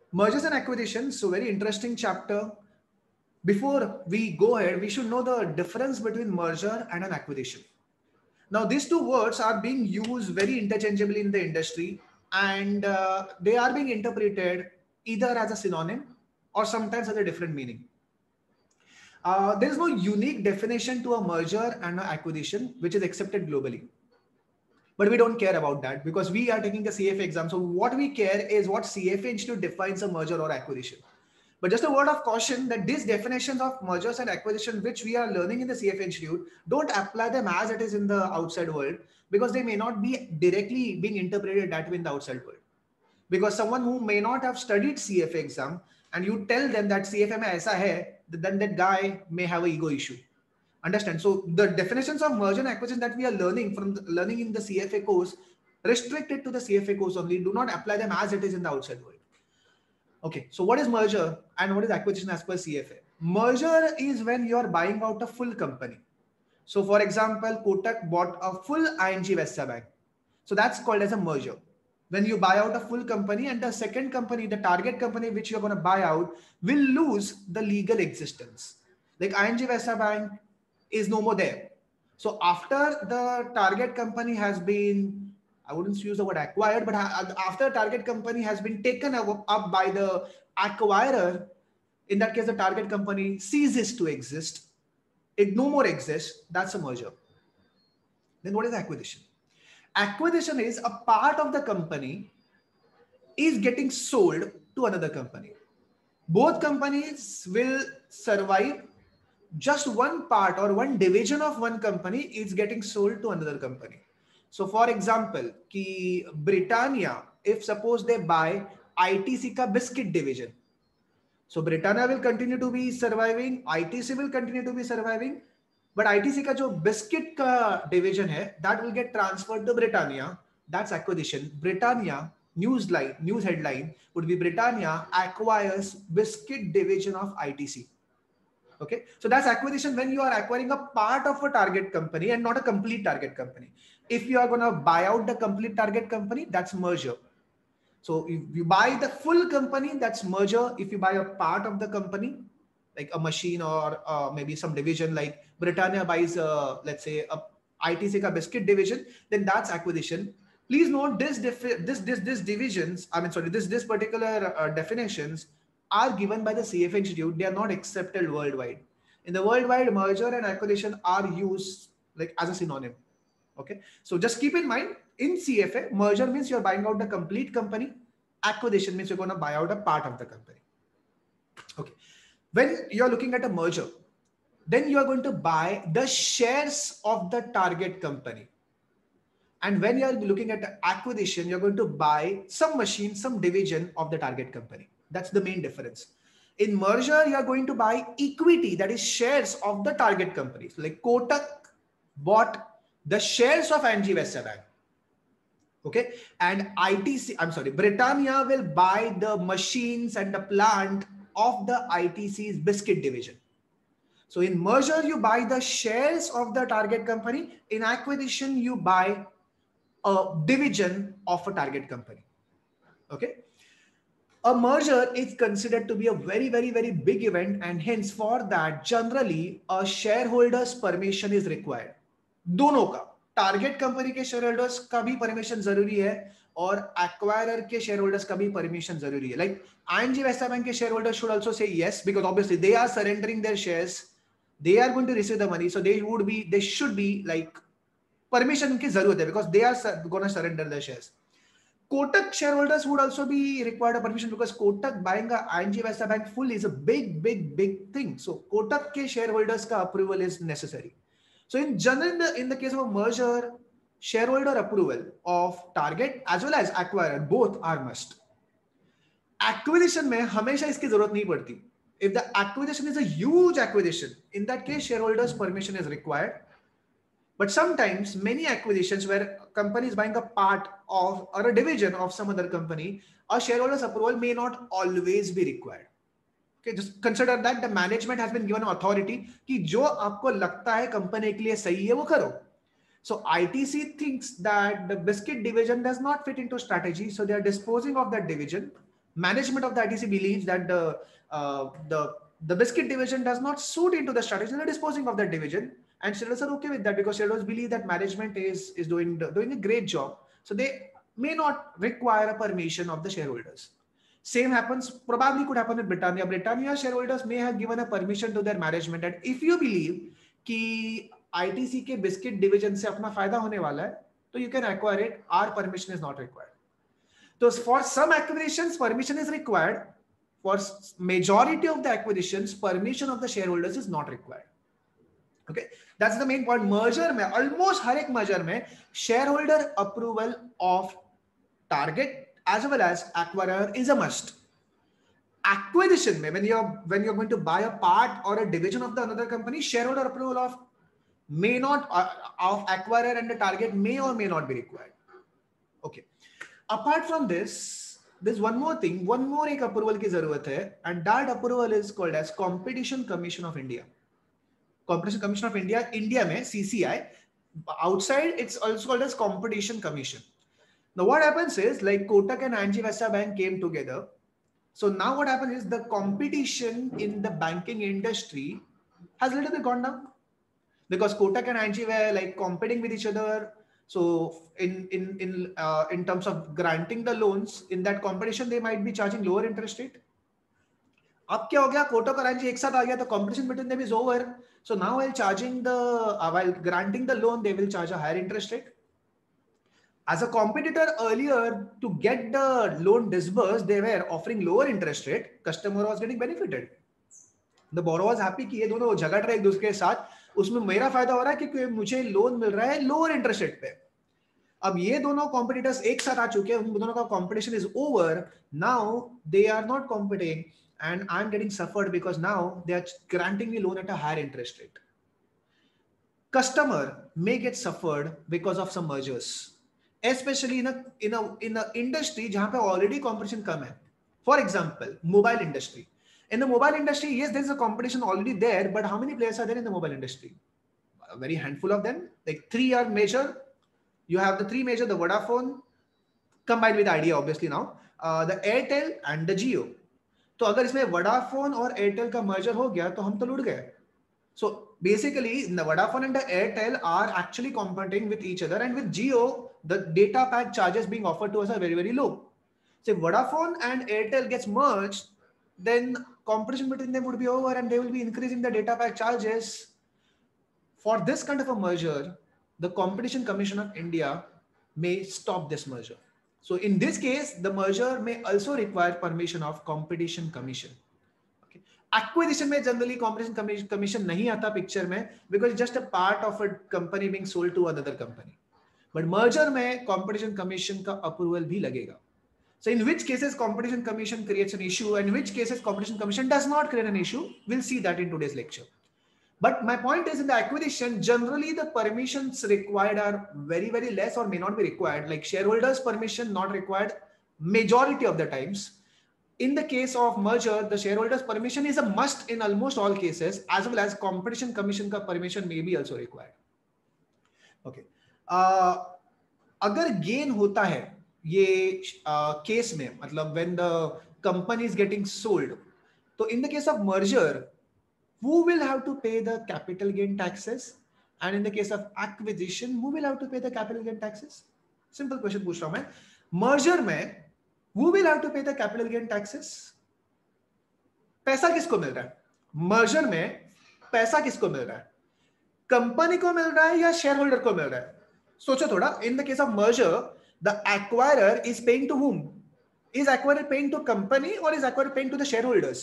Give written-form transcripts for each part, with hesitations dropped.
Mergers and acquisitions, so very interesting chapter. Before we go ahead, we should know the difference between merger and an acquisition. Now, these two words are being used very interchangeably in the industry, and they are being interpreted either as a synonym or sometimes as a different meaning. There is no unique definition to a merger and an acquisition which is accepted globally. But we don't care about that because we are taking a CFA exam. So what we care is what CFA Institute defines a merger or acquisition. But just a word of caution that these definitions of mergers and acquisition, which we are learning in the CFA Institute, don't apply them as it is in the outside world because they may not be directly being interpreted that way in the outside world. Because someone who may not have studied CFA exam and you tell them that CFA mein aisa hai, then that guy may have an ego issue. Understand? So the definitions of merger and acquisition that we are learning learning in the CFA course restricted to the CFA course only. Do not apply them as it is in the outside world. Okay, so what is merger and what is acquisition as per CFA? Merger is when you are buying out a full company. So for example, Kotak bought a full ING Vesta Bank. So that's called as a merger. When you buy out a full company and the second company, the target company which you're going to buy out will lose the legal existence. Like ING Vesta Bank is no more there. So after the target company has been, I wouldn't use the word acquired, but after target company has been taken up by the acquirer, in that case, the target company ceases to exist. It no more exists. That's a merger. Then what is acquisition? Acquisition is a part of the company is getting sold to another company. Both companies will survive. Just one part or one division of one company is getting sold to another company. So for example, कि Britannia, if suppose they buy ITC ka biscuit division, so Britannia will continue to be surviving, ITC will continue to be surviving, but ITC का जो biscuit का division है, that will get transferred to Britannia. That's acquisition. Britannia news headline would be Britannia acquires biscuit division of ITC. Okay, so that's acquisition when you are acquiring a part of a target company and not a complete target company. If you are going to buy out the complete target company, that's merger. So if you buy the full company, that's merger. If you buy a part of the company, like a machine or maybe some division, like Britannia buys, let's say, a ITC ka biscuit division, then that's acquisition. Please note this divisions. I mean, sorry, this particular definitions are given by the CFA Institute. They are not accepted worldwide. In the worldwide, merger and acquisition are used like as a synonym. Okay, so just keep in mind in CFA, merger means you're buying out the complete company. Acquisition means you're going to buy out a part of the company. Okay, when you're looking at a merger, then you are going to buy the shares of the target company. And when you're looking at the acquisition, you're going to buy some machine, some division of the target company. That's the main difference. In merger, you're going to buy equity, that is shares of the target companies. Like Kotak bought the shares of ING Vesta Bank. Okay, and Britannia will buy the machines and the plant of the ITC's biscuit division. So in merger, you buy the shares of the target company. In acquisition, you buy a division of a target company. Okay. A merger is considered to be a very, very, very big event, and hence for that, generally a shareholder's permission is required. दोनों का, target company के shareholders का भी permission जरूरी है और acquirer के shareholders का भी परमिशन जरूरी है. लाइक ING Vesta Bank के shareholders should also say yes because obviously they are surrendering their shares, they are going to receive the money, so they should be like permission की जरूरत है because they are going to surrender their shares. Kotak shareholders would also be required a permission because Kotak buying a ING Vesta Bank full is a big thing. So Kotak ke shareholders ka approval is necessary. So in general, in the case of a merger, shareholder approval of target as well as acquirer, both are must. Acquisition में हमेशा इसकी जरूरत नहीं पड़ती. If the acquisition is a huge acquisition, in that case, shareholders' permission is required. But sometimes many acquisitions where companies buying a part of or a division of some other company, a shareholder's approval may not always be required. Okay, just consider that the management has been given authority कि जो आपको लगता है company के लिए सही है वो करो. So ITC thinks that the biscuit division does not fit into strategy, so they are disposing of that division. management of the ITC believes that the biscuit division does not suit into the strategy, they're disposing of that division, and shareholders are okay with that because shareholders believe that management is doing a great job. So they may not require a permission of the shareholders. Same happens, probably could happen with Britannia. Britannia shareholders may have given a permission to their management that if you believe कि ITC के biscuit division से अपना फायदा होने वाला है, तो you can acquire it. Our permission is not required. So for some acquisitions, permission is required. For majority of the acquisitions, permission of the shareholders is not required. Okay, that's the main point. Merger में almost हर एक merger में shareholder approval of target as well as acquirer is a must. Acquisition में when you're going to buy a part or a division of the another company, shareholder approval of may not of acquirer and the target may or may not be required. Okay. Apart from this, there's one more thing, one more एक approval की जरूरत है, and that approval is called as Competition Commission of India. Competition Commission of India, India में CCI, outside it's also called as Competition Commission. Now what happens is like Kotak and Angie Vesta Bank came together. So now what happens is the competition in the banking industry has a little bit gone down because Kotak and Angie were like competing with each other. So in terms of granting the loans in that competition, they might be charging lower interest rate. अब क्या हो गया? Kotak और Angie एक साथ आ गया, तो competition between them is over. So now while granting the loan, they will charge a higher interest rate. As a competitor earlier, to get the loan disbursed, they were offering lower interest rate. Customer was getting benefited. The borrower was happy कि ये दोनों झगड़ रहे एक दूसरे के साथ, उसमें मेरा फायदा हो रहा है क्योंकि मुझे लोन मिल रहा है लोअर इंटरेस्ट रेट पे. अब ये दोनों कॉम्पिटिटर्स एक साथ आ चुके हैं, उन दोनों का competition is over. Now they are not competing and I'm getting suffered because now they are granting me loan at a higher interest rate. Customer may get suffered because of some mergers, especially in a industry जहाँ पे already competition कम है. For example, mobile industry. In the mobile industry, yes, there is a competition already there, but how many players are there in the mobile industry? A very handful of them. Like three are major. You have the three major: the Vodafone, combined with Idea, obviously now, the Airtel and the Jio. तो अगर इसमें Vodafone और Airtel का merger हो गया तो हम तो लुट गए. So basically, the Vodafone and the Airtel are actually competing with each other, and with Jio, the data pack charges being offered to us are very, very low. So if Vodafone and Airtel gets merged, then competition between them would be over, and they will be increasing the data pack charges. For this kind of a merger, the Competition Commission of India may stop this merger. So in this case, the merger may also require permission of Competition Commission. Okay. Acquisition में generally Competition Commission नहीं आता picture में, because it's just a part of a company being sold to another company. But merger में Competition Commission का approval भी लगेगा. So in which cases Competition Commission creates an issue, and in which cases Competition Commission does not create an issue, we'll see that in today's lecture. But my point is, in the acquisition, generally the permissions required are very, very less or may not be required. Like shareholders' permission not required majority of the times. In the case of merger, the shareholders' permission is a must in almost all cases, as well as Competition Commission का permission may be also required. Okay. अगर gain होता है ये case में, मतलब when the company is getting sold, तो in the case of merger, who will have to pay the capital gain taxes? And in the case of acquisition, who will have to pay the capital gain taxes? Simple question पूछ रहा हूं मैं. Merger में who will have to pay the capital gain taxes? पैसा किसको मिल रहा है? Merger में पैसा किसको मिल रहा है? कंपनी को मिल रहा है या शेयरहोल्डर को मिल रहा है? सोचो थोड़ा. In the case of merger, the acquirer is paying to whom? Is acquirer paying to company or is acquirer paying to the shareholders?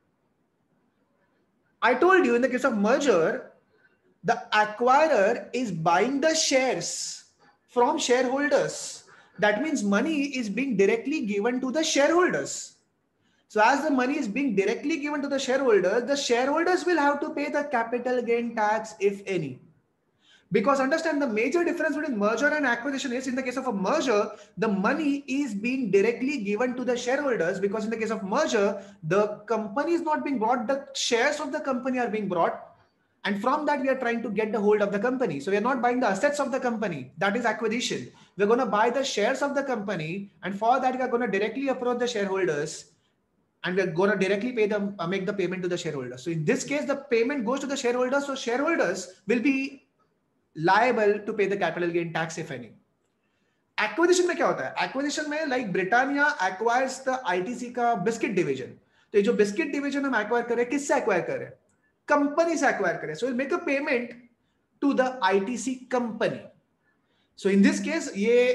I told you in the case of merger, the acquirer is buying the shares from shareholders. That means money is being directly given to the shareholders. So as the money is being directly given to the shareholders will have to pay the capital gain tax, if any. Because understand, the major difference between merger and acquisition is, in the case of a merger, the money is being directly given to the shareholders, because in the case of merger, the company is not being bought, the shares of the company are being bought. And from that, we are trying to get the hold of the company. So we are not buying the assets of the company. That is acquisition. We're going to buy the shares of the company. And for that, we are going to directly approach the shareholders. And we're going to directly pay them, make the payment to the shareholders. So in this case, the payment goes to the shareholders. So shareholders will be liable to pay the capital gain tax, if any. Acquisition में क्या होता है? Acquisition में like Britannia acquires the ITC का biscuit division. तो ये जो biscuit division हम acquire कर रहे हैं, किससे acquire कर रहे हैं? Company से acquire कर रहे हैं. So we'll make a payment to the ITC company. So in this case,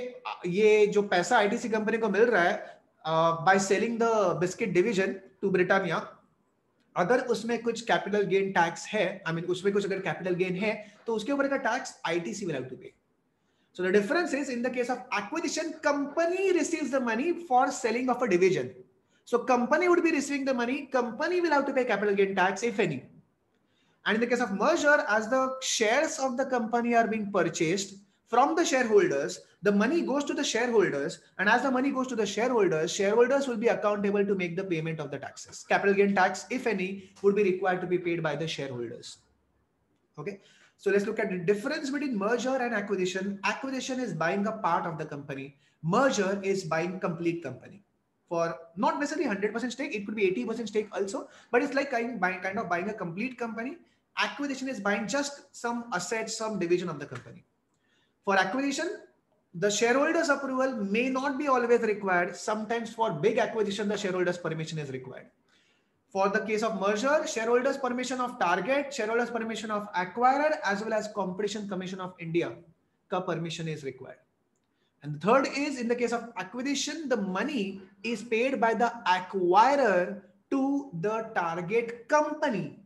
ये जो पैसा ITC company को मिल रहा है by selling the biscuit division to Britannia, अगर उसमें कुछ कैपिटल गेन टैक्स है, आई मीन उसमें कुछ अगर कैपिटल गेन है, तो उसके ऊपर का tax ITC will have to pay. So the difference is, in the case of acquisition, company receives the money for selling of a division. So company would be receiving the money, company will have to pay capital gain tax, if any. And in the case of merger, as the shares of the company are being purchased from the shareholders, the money goes to the shareholders, and as the money goes to the shareholders, shareholders will be accountable to make the payment of the taxes. Capital gain tax, if any, would be required to be paid by the shareholders. Okay. So let's look at the difference between merger and acquisition. Acquisition is buying a part of the company. Merger is buying complete company. For not necessarily 100% stake, it could be 80% stake also, but it's like kind of buying a complete company. Acquisition is buying just some assets, some division of the company. For acquisition, the shareholders' approval may not be always required. Sometimes for big acquisition, the shareholders' permission is required. For the case of merger, shareholders permission of target, shareholders permission of acquirer, as well as Competition Commission of India ka permission is required. And the third is, in the case of acquisition, the money is paid by the acquirer to the target company.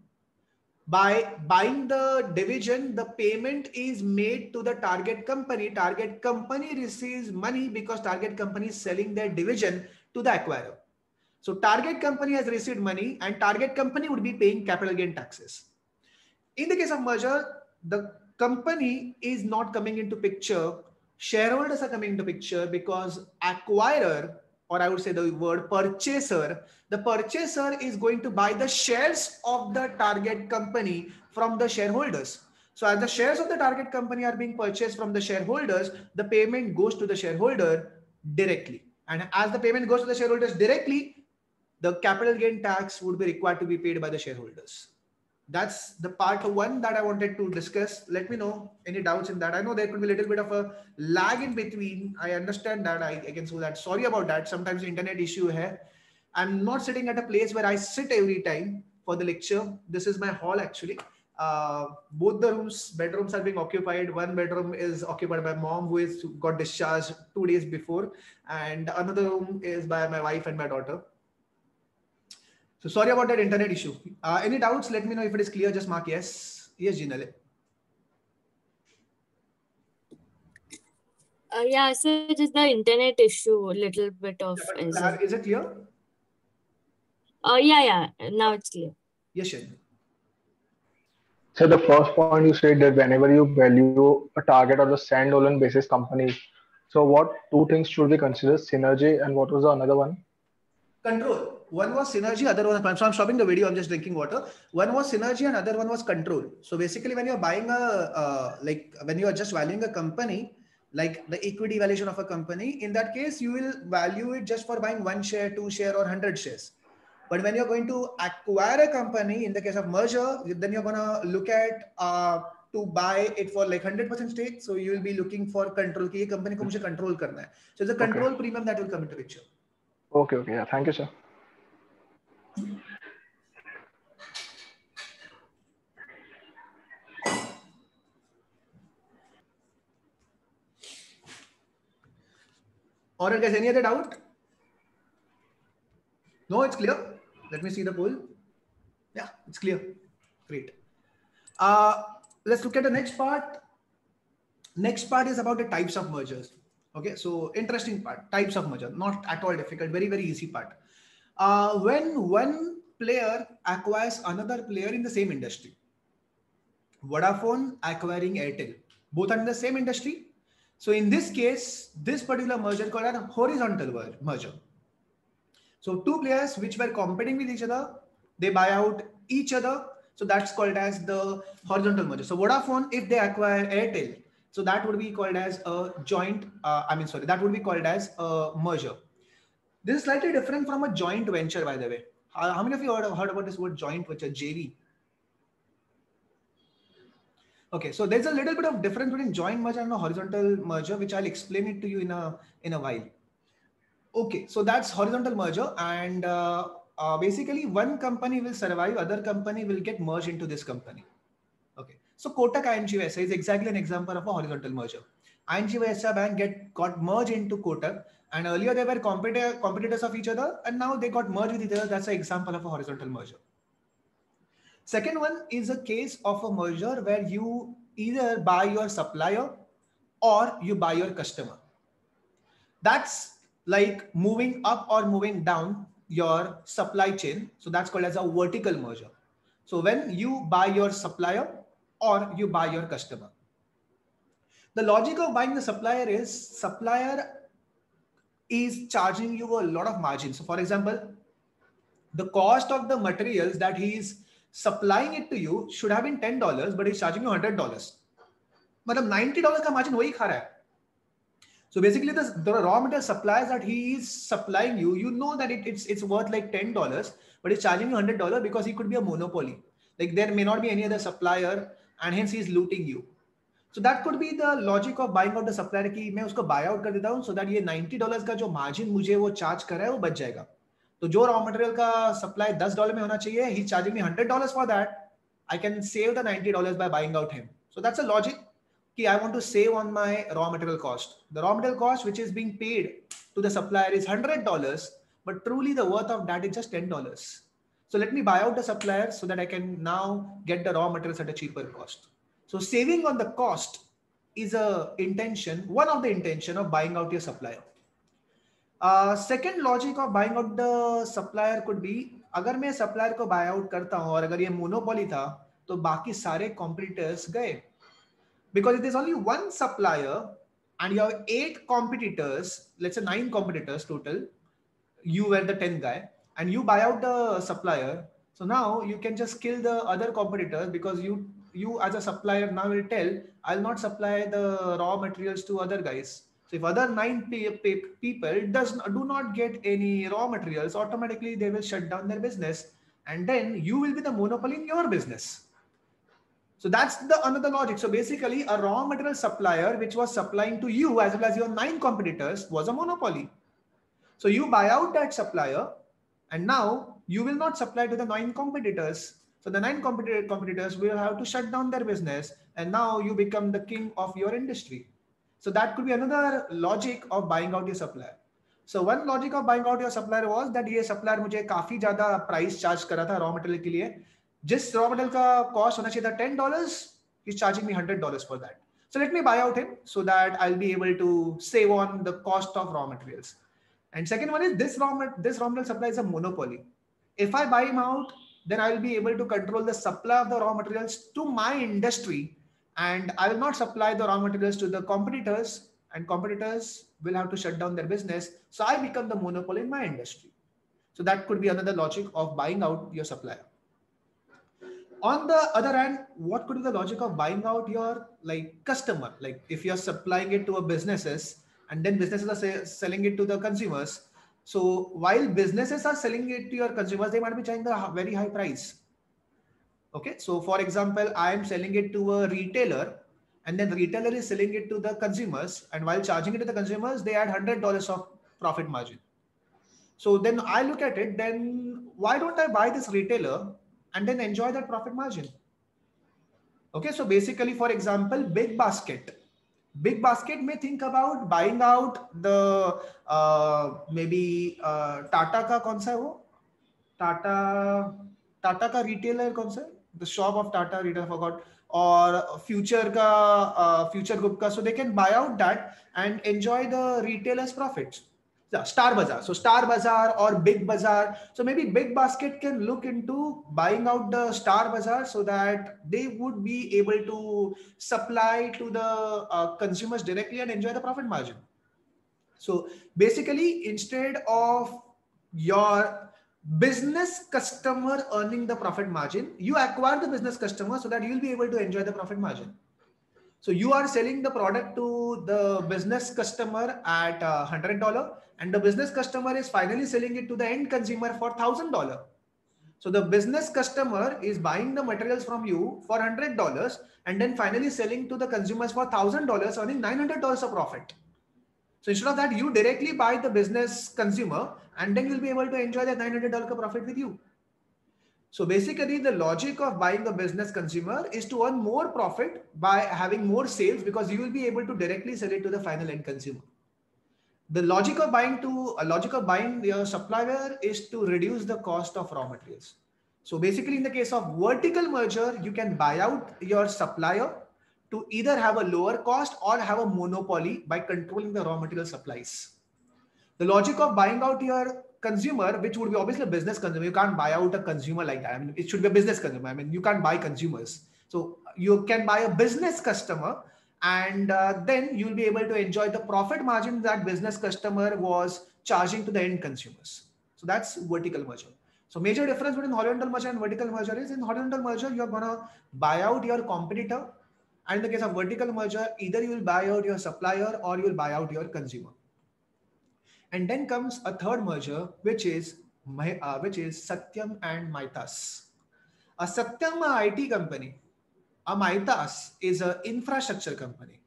By buying the division, the payment is made to the target company. Target company receives money because target company is selling their division to the acquirer. So target company has received money and target company would be paying capital gain taxes. In the case of merger, the company is not coming into picture. Shareholders are coming into picture because acquirer, or I would say the word purchaser, the purchaser is going to buy the shares of the target company from the shareholders. So as the shares of the target company are being purchased from the shareholders, the payment goes to the shareholder directly. And as the payment goes to the shareholders directly, the capital gain tax would be required to be paid by the shareholders. That's the part one that I wanted to discuss. Let me know any doubts in that. I know there could be a little bit of a lag in between. I understand that. I can say that. Sorry about that. Sometimes the internet issue here. I'm not sitting at a place where I sit every time for the lecture. This is my hall actually. Both the bedrooms are being occupied. One bedroom is occupied by mom, who is got discharged 2 days before, and another room is by my wife and my daughter. So sorry about that internet issue. Any doubts? Let me know if it is clear. Just mark yes. Yes, Jinale. Yeah, so just the internet issue, a little bit of. Yeah, is it clear? Yeah. Now it's clear. Yes, Shen. So the first point you said that whenever you value a target or the standalone basis company, so what two things should we consider? Synergy, and what was the another one? Control. One was synergy, other one. So I'm stopping the video. I'm just drinking water. One was synergy, and other one was control. So basically, when you're buying when you are just valuing a company, like the equity valuation of a company, in that case, you will value it just for buying 1 share, 2 share, or 100 shares. But when you're going to acquire a company, in the case of merger, then you're gonna look at to buy it for like 100% stake. So you will be looking for control. कि ये company को मुझे control करना है. So it's a control premium that will come into picture. Okay. Yeah. Thank you, sir. Or guys, any other doubt? No, it's clear. Let me see the poll. Yeah, it's clear. Great. Let's look at the next part. Next part is about the types of mergers. Okay, so interesting part. Types of merger, not at all difficult. Very, very easy part. When one player acquires another player in the same industry. Vodafone acquiring Airtel. Both are in the same industry. So in this case, this particular merger called a horizontal merger. So two players which were competing with each other, they buy out each other. So that's called as the horizontal merger. So Vodafone, if they acquire Airtel, so that would be called as a joint, that would be called as a merger. This is slightly different from a joint venture, by the way. How many of you heard about this word joint venture, JV? Okay, so there's a little bit of difference between joint merger and a horizontal merger, which I'll explain it to you in a while. Okay, so that's horizontal merger, and basically one company will survive, other company will get merged into this company. Okay, so Kotak ING Vesa is exactly an example of a horizontal merger. ING Vesa Bank got merged into Kotak, and earlier they were competitors of each other, and now they got merged with each other. That's an example of a horizontal merger. Second one is a case of a merger where you either buy your supplier or you buy your customer. That's like moving up or moving down your supply chain. So that's called as a vertical merger. So when you buy your supplier or you buy your customer. The logic of buying the supplier is charging you a lot of margin. So for example, the cost of the materials that he is supplying it to you should have been $10, but he's charging you $100. मतलब $90 का margin वही खा रहा है. So basically the raw material suppliers that he is supplying you, you know that it's worth like $10, but he's charging you $100 because he could be a monopoly. Like there may not be any other supplier and hence he's looting you. So that could be the logic of buying out the supplier कि मैं उसको buy out कर देता हूँ so that ये $90 का जो margin मुझे वो charge कर रहा है वो बच जाएगा. तो जो raw material का supply $10 में होना चाहिए, he's charging me $100 for that. I can save the $90 by buying out him. So that's a logic. I want to save on my raw material cost. The raw material cost which is being paid to the supplier is $100, but truly the worth of that is just $10. So let me buy out the supplier so that I can now get the raw materials at a cheaper cost. So saving on the cost is one of the intention of buying out your supplier. Second logic of buying out the supplier could be, अगर मैं supplier को buy out करता हूँ और अगर ये monopoly था, तो बाकी सारे competitors गए. Because it is only one supplier and you have 8 competitors, let's say 9 competitors total, you were the 10th guy and you buy out the supplier. So now you can just kill the other competitors because you as a supplier now will tell, I'll not supply the raw materials to other guys. So if other 9 people do not get any raw materials, automatically they will shut down their business and then you will be the monopoly in your business. So that's another logic. So basically a raw material supplier which was supplying to you as well as your 9 competitors was a monopoly. So you buy out that supplier and now you will not supply to the 9 competitors. So the 9 competitors will have to shut down their business and now you become the king of your industry. So that could be another logic of buying out your supplier. So one logic of buying out your supplier was that ये supplier मुझे काफी ज़्यादा price charge कर रहा था raw material के लिए. जिस raw material का cost होना चाहिए था $10, he's charging me $100 for that. So let me buy out him so that I'll be able to save on the cost of raw materials. And second one is this raw material supply is a monopoly. If I buy him out, then I will be able to control the supply of the raw materials to my industry, and I will not supply the raw materials to the competitors, and competitors will have to shut down their business. So I become the monopoly in my industry. So that could be another logic of buying out your supplier. On the other hand, what could be the logic of buying out your customer? Like if you're supplying it to a businesses and then businesses are selling it to the consumers. So while businesses are selling it to your consumers, they might be charging a very high price. Okay. So for example, I am selling it to a retailer and then the retailer is selling it to the consumers. And while charging it to the consumers, they add $100 of profit margin. So then I look at it, then why don't I buy this retailer and then enjoy that profit margin? Okay, so basically, for example, Big Basket may think about buying out the maybe Tata ka kaun sa hai wo? Tata ka retailer kaun sa hai? The shop of Tata retailer, I forgot, or Future Group ka. So they can buy out that and enjoy the retailer's profits. Star Bazaar. So Star Bazaar or Big Bazaar. So maybe Big Basket can look into buying out the Star Bazaar so that they would be able to supply to the consumers directly and enjoy the profit margin. So basically, instead of your business customer earning the profit margin. You acquire the business customer so that you'll be able to enjoy the profit margin. So you are selling the product to the business customer at $100, and the business customer is finally selling it to the end consumer for $1,000. So the business customer is buying the materials from you for $100 and then finally selling to the consumers for $1,000, earning $900 of profit. So instead of that, you directly buy the business consumer and then you'll be able to enjoy that $900 profit with you. So basically the logic of buying a business consumer is to earn more profit by having more sales, because you will be able to directly sell it to the final end consumer. The logic of buying your supplier is to reduce the cost of raw materials. So basically in the case of vertical merger, you can buy out your supplier to either have a lower cost or have a monopoly by controlling the raw material supplies. The logic of buying out your consumer, which would be obviously a business consumer, you can't buy out a consumer like that. I mean, it should be a business consumer. I mean, you can't buy consumers. So you can buy a business customer, and then you'll be able to enjoy the profit margin that business customer was charging to the end consumers. So that's vertical merger. So major difference between horizontal merger and vertical merger is, in horizontal merger, you're going to buy out your competitor. And in the case of vertical merger, either you will buy out your supplier or you will buy out your consumer. And then comes a third merger, which is Satyam and Maitas. A Satyam, a IT company. A Maitas is an infrastructure company,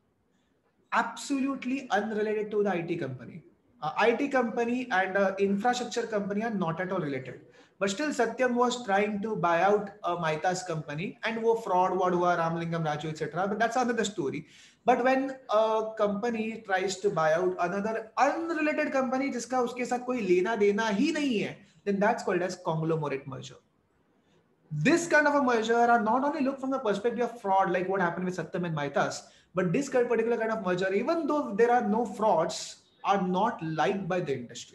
absolutely unrelated to the IT company. IT company and infrastructure company are not at all related. But still Satyam was trying to buy out a Maitas company, and wo fraud hua, Ramalingam Raju, etc. But that's another story. But when a company tries to buy out another unrelated company, jiska uske sath koi lena dena hi nahi hai, then that's called as conglomerate merger. This kind of a merger are not only looked from the perspective of fraud, like what happened with Satyam and Maitas, but this particular kind of merger, even though there are no frauds, are not liked by the industry.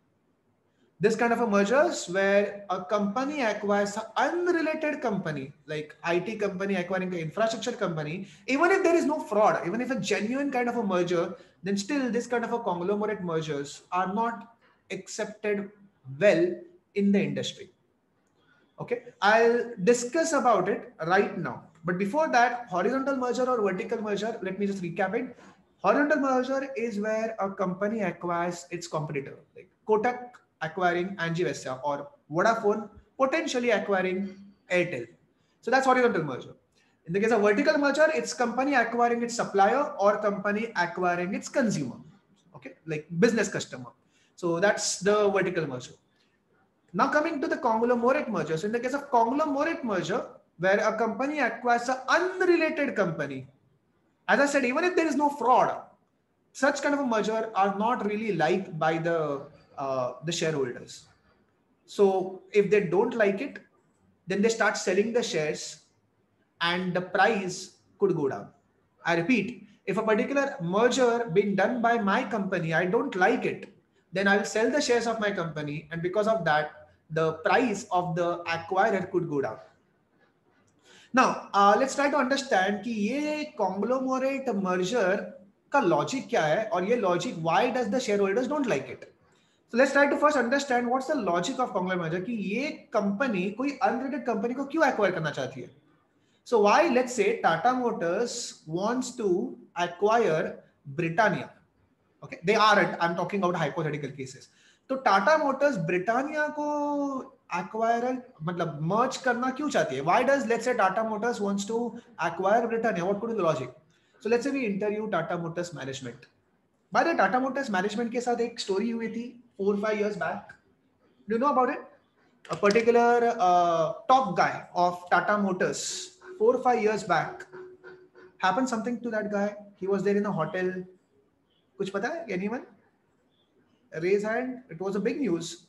This kind of a mergers where a company acquires an unrelated company, like IT company acquiring the infrastructure company, even if there is no fraud, even if a genuine kind of a merger, then still this kind of a conglomerate mergers are not accepted well in the industry. Okay, I'll discuss about it right now. But before that, horizontal merger or vertical merger, let me just recap it. Horizontal merger is where a company acquires its competitor, like Kotak acquiring Angie Vestia, or Vodafone potentially acquiring Airtel. So that's horizontal merger. In the case of vertical merger, it's company acquiring its supplier or company acquiring its consumer. Okay, like business customer. So that's the vertical merger. Now coming to the conglomerate merger. So in the case of conglomerate merger, where a company acquires an unrelated company, as I said, even if there is no fraud, such kind of a merger are not really liked by the shareholders. So if they don't like it, then they start selling the shares and the price could go down. I repeat, if a particular merger being done by my company, I don't like it, then I will sell the shares of my company, and because of that, the price of the acquirer could go down. Now, let's try to understand कि ये conglomerate merger का logic क्या है, और ये logic, why does the shareholders don't like it? So let's try to first understand what's the logic of conglomerate merger, कि ये company कोई unrelated company को क्यों acquire करना चाहती है? So why, let's say Tata Motors wants to acquire Britannia. Okay, I'm talking about hypothetical cases. तो Tata Motors Britannia को acquire मतलब merge करना क्यों चाहती है? Why does, let's say, Tata Motors wants to acquire Britannia? What could be the logic? So let's say we interview Tata Motors management. By the Tata Motors management के साथ एक story हुई थी 4-5 years back. Do you know about it? A particular top guy of Tata Motors 4-5 years back happened something to that guy. He was there in a hotel. कुछ पता है? Anyone? Raise hand. It was a big news.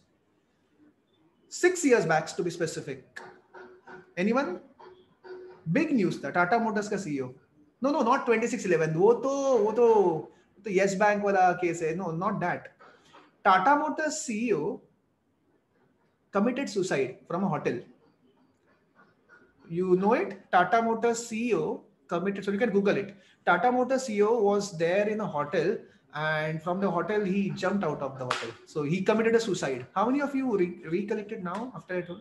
6 years back, to be specific. Anyone? Big news था. Tata Motors का CEO. No, not 2611. वो तो Yes Bank वाला case है. No, not that. Tata Motors CEO committed suicide from a hotel. You know it? Tata Motors CEO committed. So you can Google it. Tata Motors CEO was there in a hotel, and from the hotel he jumped out of the hotel. So he committed a suicide. How many of you recollected now after I told?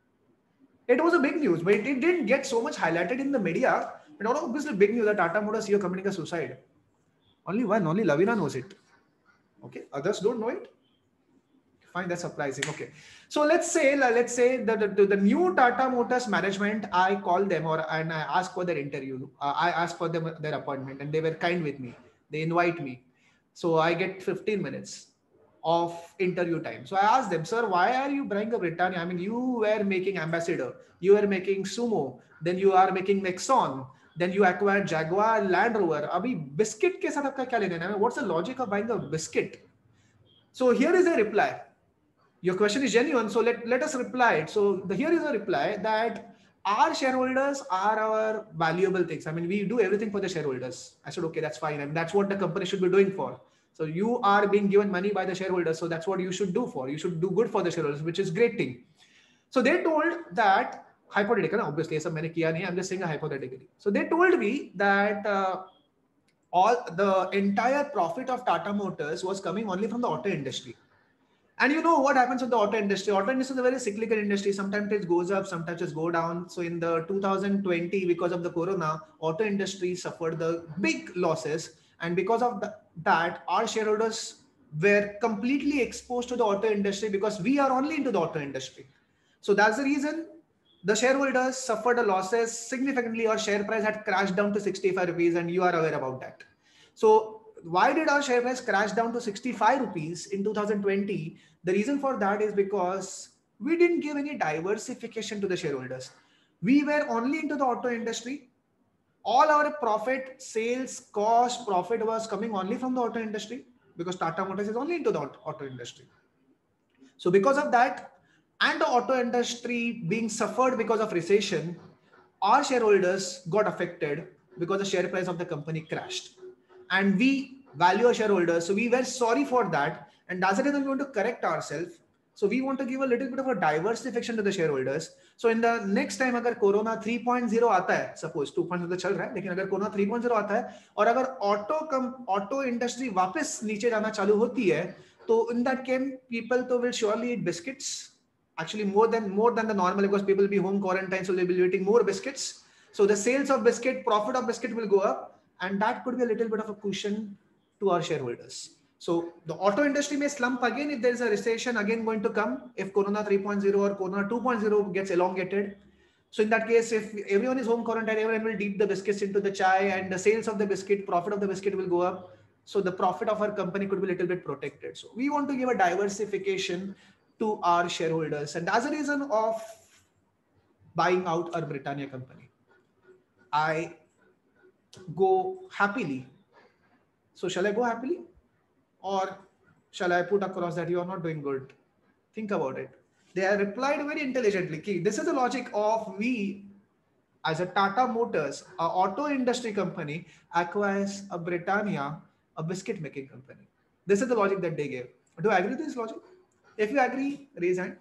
It was a big news, but it didn't get so much highlighted in the media. But obviously big news that Tata Motors CEO committing a suicide. Only Lavina knows it. Okay, others don't know it. Fine, that's surprising. Okay, so let's say the new Tata Motors management, I call them and I ask for their interview. I ask for them their appointment, and they were kind with me. They invite me, so I get 15 minutes of interview time. So I asked them, sir, why are you buying a Britannia? I mean, you were making Ambassador, you were making Sumo, then you are making Nexon, then you acquired Jaguar Land Rover. Abhi biscuit ke saath aapka kya lena hai? I mean, what's the logic of buying a biscuit? So here is a reply. Your question is genuine, so let us reply it. So here is a reply that our shareholders are our valuable things. I mean, we do everything for the shareholders. I said, okay, that's fine. I mean, that's what the company should be doing for. So you are being given money by the shareholders. So that's what you should do for. You should do good for the shareholders, which is great thing. So they told that, hypothetical, obviously, I'm just saying a hypothetically. So they told me that all the entire profit of Tata Motors was coming only from the auto industry. And you know what happens with the auto industry? Auto industry is a very cyclical industry. Sometimes it goes up, sometimes it goes down. So in the 2020, because of the corona, auto industry suffered the big losses. And because of that, our shareholders were completely exposed to the auto industry because we are only into the auto industry. So that's the reason the shareholders suffered the losses significantly. Our share price had crashed down to 65 rupees, and you are aware about that. So why did our share price crash down to 65 rupees in 2020? The reason for that is because we didn't give any diversification to the shareholders. We were only into the auto industry. All our profit, sales, cost, profit was coming only from the auto industry because Tata Motors is only into the auto industry. So because of that, and the auto industry being suffered because of recession, our shareholders got affected because the share price of the company crashed. And we value our shareholders. So we were sorry for that. And that's the reason we want to correct ourselves. So we want to give a little bit of a diversification to the shareholders. So in the next time, अगर Corona 3.0 आता है, suppose 2.0 तो चल रहा है, लेकिन अगर Corona 3.0 आता है और अगर auto industry वापस नीचे जाना चालू होती है, तो in that case, people will surely eat biscuits. Actually, more than the normal, because people will be home quarantine, so they'll be eating more biscuits. So the sales of biscuit, profit of biscuit will go up, and that could be a little bit of a cushion to our shareholders. So the auto industry may slump again if there is a recession again going to come, if Corona 3.0 or Corona 2.0 gets elongated. So in that case, if everyone is home quarantine, everyone will dip the biscuits into the chai, and the sales of the biscuit, profit of the biscuit will go up. So the profit of our company could be a little bit protected. So we want to give a diversification to our shareholders. And as a reason of buying out our Britannia company, I go happily. So shall I go happily? Or shall I put across that you are not doing good? Think about it. They have replied very intelligently. This is the logic of we as a Tata Motors, an auto industry company, acquires a Britannia, a biscuit making company. This is the logic that they gave. Do you agree with this logic? If you agree, raise hand.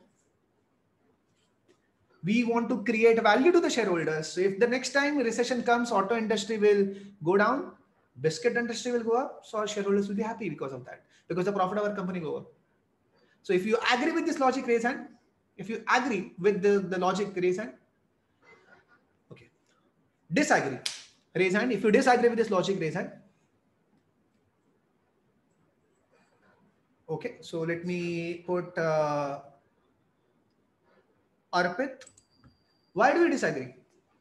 We want to create value to the shareholders. So if the next time recession comes, auto industry will go down, biscuit industry will go up. So our shareholders will be happy because of that, because the profit of our company go up. So if you agree with this logic, raise hand. If you agree with the logic, raise hand. Okay. Disagree, raise hand. If you disagree with this logic, raise hand. Okay, so let me put Arpit. Why do you disagree?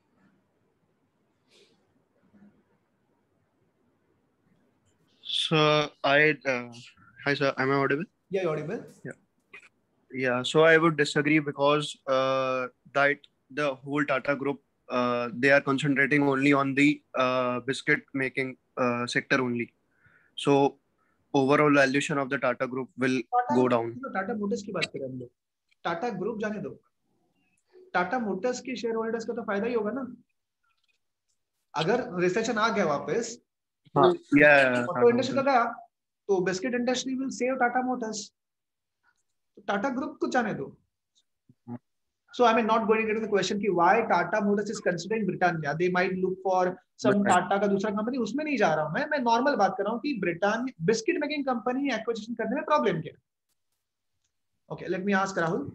So hi sir, am I audible? Yeah, you're audible. Yeah. So I would disagree because that the whole Tata Group they are concentrating only on the biscuit making sector only. So overall valuation of the Tata Group will go down. Tata Motors की बात करें हम लोग. Tata Group जाने दो. Tata Motors के share holders का तो फायदा ही होगा ना. अगर रिसेशन आ गया वापस, ऑटो इंडस्ट्री का गया, तो biscuit industry will save Tata Motors. Tata group को जाने दो. So I mean, not going into the question कि why Tata Motors is considering Britannia. They might look for some Tata का दूसरा कंपनी, उसमें नहीं जा रहा हूँ मैं नॉर्मल बात कर रहा हूँ कि Britannia biscuit making company acquisition करने में प्रॉब्लम क्या है. Okay, let me ask Rahul.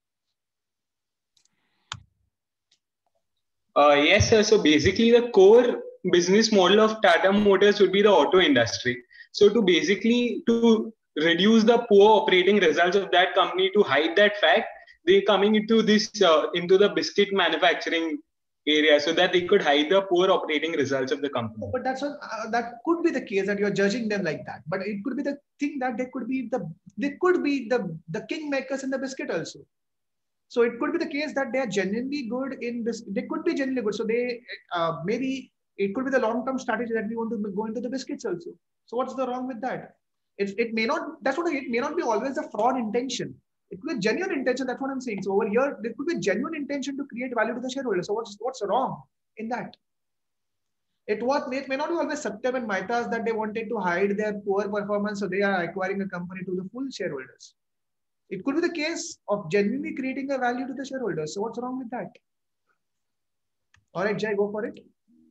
Yes, sir. So basically, the core business model of Tata Motors would be the auto industry. So to reduce the poor operating results of that company, to hide that fact, they're coming into into the biscuit manufacturing area so that they could hide the poor operating results of the company. But that's what that could be the case, that you're judging them like that. But it could be the thing that they could be the kingmakers in the biscuit also. So it could be the case that they are genuinely good in this. They could be genuinely good. So they maybe it could be the long-term strategy that we want to go into the biscuits also. So what's the wrong with that? It may not. That's what it may not be always a fraud intention. It could be genuine intention. That's what I'm saying. So over here, there could be genuine intention to create value to the shareholder. So what's wrong in that? It may not be always Satyam and Mehta's that they wanted to hide their poor performance, so they are acquiring a company to the full shareholders. It could be the case of genuinely creating a value to the shareholders. So what's wrong with that? All right, Jay, go for it.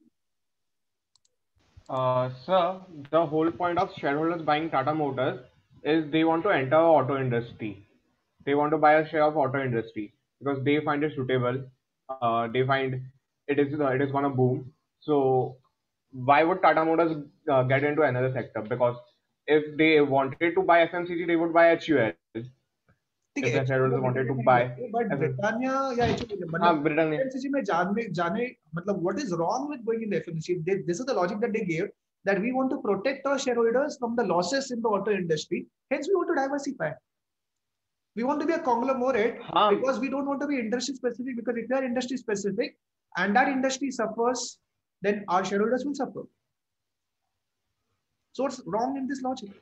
Sir, the whole point of shareholders buying Tata Motors is they want to enter auto industry. They want to buy a share of auto industry because they find it suitable. They find it is going to boom. So why would Tata Motors get into another sector? Because if they wanted to buy FMCG, they would buy HUL. If the shareholders wanted to buy, but Britannia, yeah, FMCG में जाने मतलब what is wrong with going in the FMCG? This is the logic that they gave, that we want to protect our shareholders from the losses in the auto industry. Hence, we want to diversify. We want to be a conglomerate because we don't want to be industry specific. Because if we are industry specific and that industry suffers, then our shareholders will suffer. So what's wrong in this logic?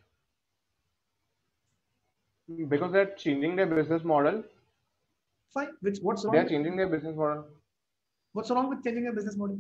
Because they're changing their business model. Fine. What's wrong? They're changing their business model. What's wrong with changing their business model?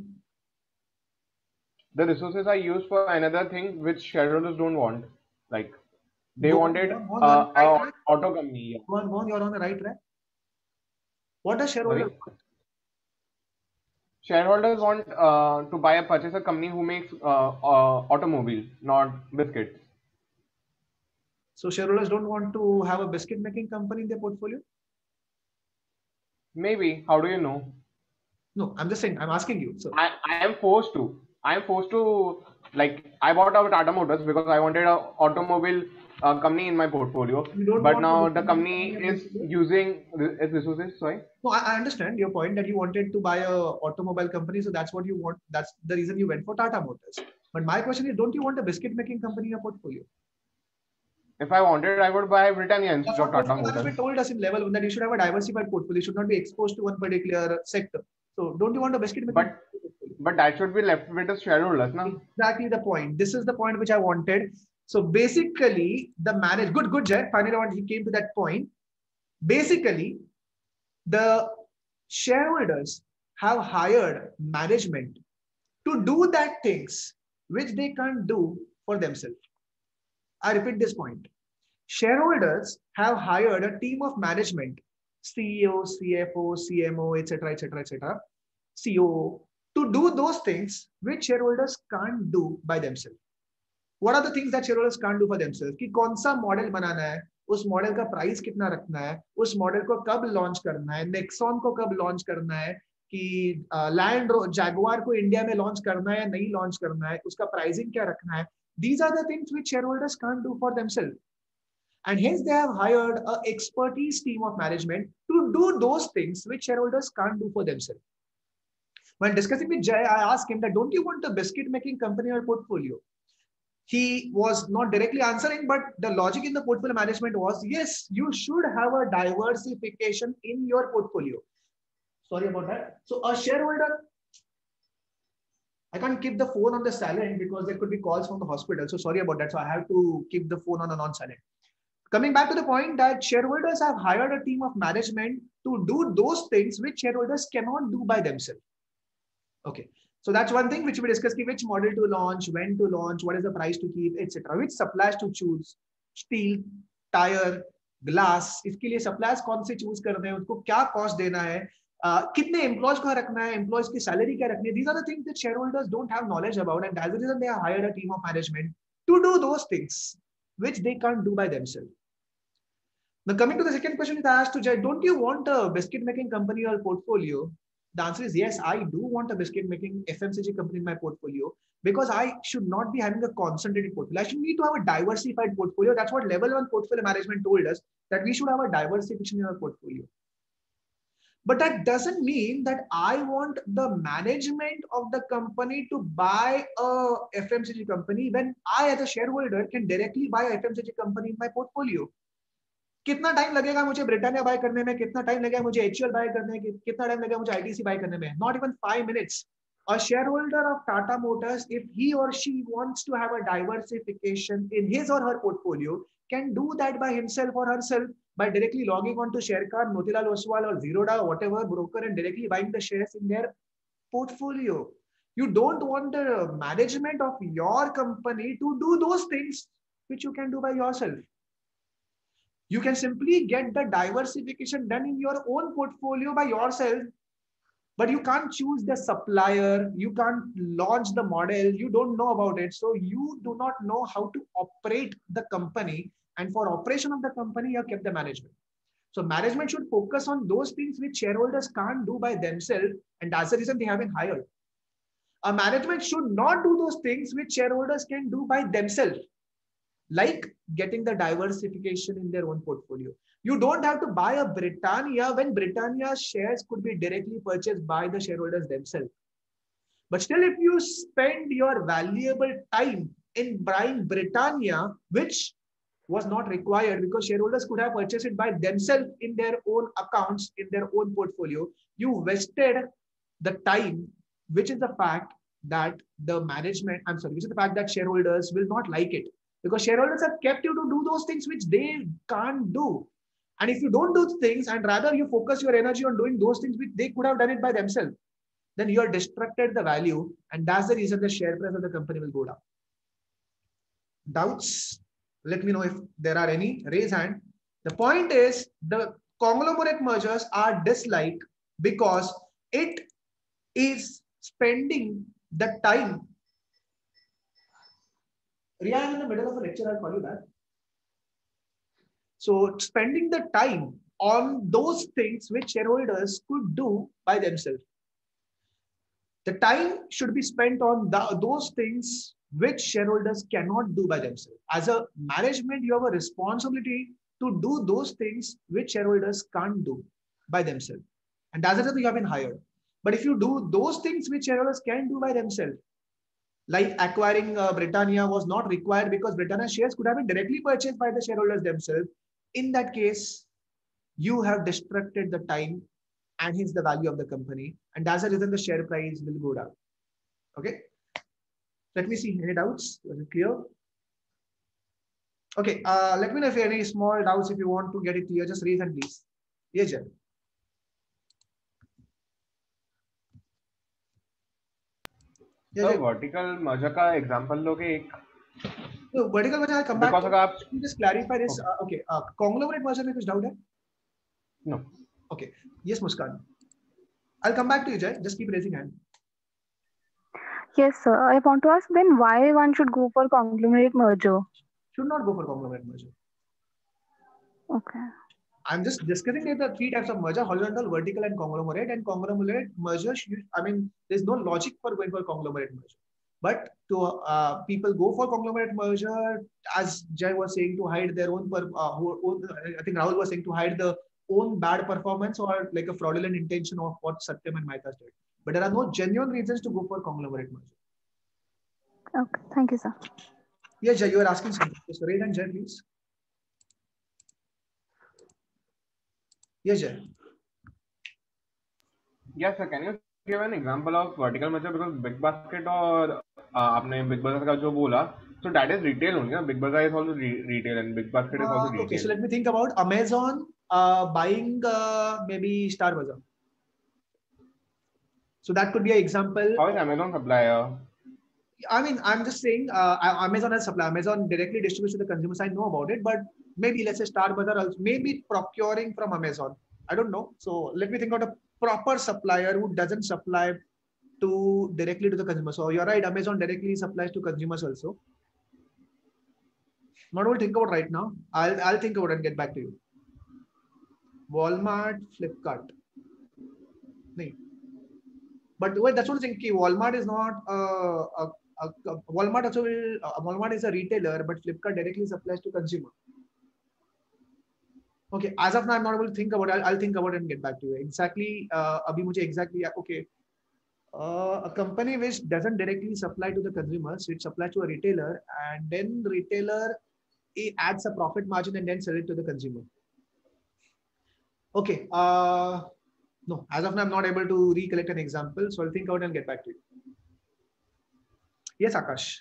The resources are used for another thing which shareholders don't want. Like they wanted auto company. Go on, you're on the right track. What does shareholders want? Shareholders want to purchase a company who makes automobile, not biscuits. So shareholders don't want to have a biscuit making company in their portfolio? Maybe. How do you know? No, I'm just saying, I'm asking you. So I am forced to. Like, I bought a Tata Motors because I wanted an automobile company in my portfolio. But now the company is using resources. Sorry. No, I understand your point that you wanted to buy a automobile company. So that's what you want. That's the reason you went for Tata Motors. But my question is, don't you want a biscuit making company in your portfolio? If I wanted, I would buy Britannia instead of Tata Motors. Management told us in level that you should have a diversified portfolio. You should not be exposed to one particular sector. So don't you want a biscuit making? But that should be left with the shareholders, no? Exactly the point. This is the point which I wanted. So basically, the good, Jay. Finally, he came to that point. Basically, the shareholders have hired management to do that things which they can't do for themselves. I repeat this point. Shareholders have hired a team of management, CEO, CFO, CMO, etc., etc., etc., CEO, to do those things which shareholders can't do by themselves. What are the things that shareholders can't do for themselves? कि कौन सा model बनाना है, उस model का price कितना रखना है, उस मॉडल को कब लॉन्च करना है, नेक्सॉन को कब लॉन्च करना है, कि लैंड जैगुआर को इंडिया में लॉन्च करना है या नहीं लॉन्च करना है, उसका प्राइसिंग क्या रखना है. These are the things which shareholders can't do for themselves. And hence they have hired an expertise team of management to do those things which shareholders can't do for themselves. When discussing with Jay, I asked him that, don't you want a biscuit making company or portfolio? He was not directly answering, but the logic in the portfolio management was, yes, you should have a diversification in your portfolio. Sorry about that. So a shareholder, I can't keep the phone on the silent because there could be calls from the hospital. So sorry about that. So I have to keep the phone on a non-silent. Coming back to the point that shareholders have hired a team of management to do those things which shareholders cannot do by themselves. Okay. So that's one thing which we discussed, which model to launch, when to launch, what is the price to keep, etc. Which suppliers to choose, steel, tire, glass, इसके लिए suppliers कौन से choose करने हैं, उनको क्या cost देना है, कितने एम्प्लॉयज को रखना है, एम्प्लॉयज की सैलरी क्या रखनी है. These are the things that shareholders don't have knowledge about, and that's the reason they have hired a team of management to do those things which they can't do by themselves. Now coming to the second question it asked to Jay, don't you want a biscuit making company or portfolio? The answer is yes, I do want a biscuit making FMCG company in my portfolio, because I should not be having a concentrated portfolio. I should need to have a diversified portfolio. That's what level 1 portfolio management told us, that we should have a diversification in our portfolio. But that doesn't mean that I want the management of the company to buy a FMCG company when I as a shareholder can directly buy a FMCG company in my portfolio. कितना time लगेगा मुझे Britannia bye करने में, कितना time लगेगा मुझे HUL bye करने में, कितना टाइम लगेगा मुझे ITC बाय करने में? Not even 5 minutes. A shareholder of Tata Motors, if he or she wants to have a diversification in his or her portfolio, can do that by himself or herself by directly logging on to Sharekhan, Motilal Oswal or Zerodha or whatever broker and directly buying the shares in their portfolio. You don't want the management of your company to do those things which you can do by yourself. You can simply get the diversification done in your own portfolio by yourself, but you can't choose the supplier, you can't launch the model, you don't know about it. So you do not know how to operate the company, and for operation of the company, you have kept the management. So management should focus on those things which shareholders can't do by themselves, and that's the reason they have been hired. A management should not do those things which shareholders can do by themselves, like getting the diversification in their own portfolio. You don't have to buy a Britannia when Britannia's shares could be directly purchased by the shareholders themselves. But still, if you spend your valuable time in buying Britannia, which was not required because shareholders could have purchased it by themselves in their own accounts, in their own portfolio, you wasted the time, which is the fact that the management, which is the fact that shareholders will not like it. Because shareholders have kept you to do those things which they can't do. And if you don't do things and rather you focus your energy on doing those things which they could have done it by themselves, then you are destructed the value, and that's the reason the share price of the company will go down. Doubts? Let me know if there are any. Raise hand. The point is, the conglomerate mergers are disliked because it is spending the time. Riya, I'm in the middle of a lecture, I'll call you back. So spending the time on those things which shareholders could do by themselves. The time should be spent on those things which shareholders cannot do by themselves. As a management, you have a responsibility to do those things which shareholders can't do by themselves. And that's the reason you have been hired. But if you do those things which shareholders can do by themselves, like acquiring Britannia was not required because Britannia shares could have been directly purchased by the shareholders themselves. In that case, you have destructed the time and hence the value of the company. And that's the reason the share price will go down. Okay. Let me see. Any doubts? Was it clear? Okay. Let me know if you have any small doubts. If you want to get it clear, just raise hand, please. Yes, Jay. So vertical merger का example लोगे एक. No, vertical merger, I'll come back. Because Let me just clarify this. Okay. Conglomerate merger में कुछ doubt है? No. Okay. Yes, Muskan. I'll come back to you, Jay. Just keep raising hand. Yes, sir. I want to ask then why one should go for conglomerate merger? Should not go for conglomerate merger. Okay. I'm just discussing the three types of merger: horizontal, vertical, and conglomerate. And conglomerate merger, there's no logic for going for conglomerate merger. But to people go for conglomerate merger, as Jay was saying, to hide their own, I think Rahul was saying, to hide the own bad performance or like a fraudulent intention of what Satyam and Maita did. But there are no genuine reasons to go for conglomerate merger. Okay, thank you, sir. Yes, Jay, you are asking something. Just raise hand, Jay, please. Yes, Jay. Yes, sir. Can you give an example of vertical merger? Because Big Basket or आपने Big Bazaar का जो बोला, so that is retail only. ना? Big Bazaar is also retail and Big Basket is also retail. Okay, so let me think about Amazon buying maybe Star Bazaar. So that could be an example. How is Amazon supplier? I mean, I'm just saying Amazon has supply. Amazon directly distributes to the consumer side. I know about it, but Maybe let's say Star Bazaar also, maybe procuring from Amazon. I don't know. So let me think about a proper supplier who doesn't supply to directly to the consumer. So you're right, Amazon directly supplies to consumers also. Not what to think about right now. I'll think about it and get back to you. Walmart, Flipkart. No. But wait, that's what I'm thinking. Walmart is not Walmart also will, Walmart is a retailer, but Flipkart directly supplies to consumer. Okay, as of now, I'm not able to think about it. I'll think about it and get back to you. Exactly, abhi mujhe exactly, okay. A company which doesn't directly supply to the consumers, it supplies to a retailer, and then retailer adds a profit margin and then sell it to the consumer. Okay, no, as of now, I'm not able to recollect an example, so I'll think about it and get back to you. Yes, Akash.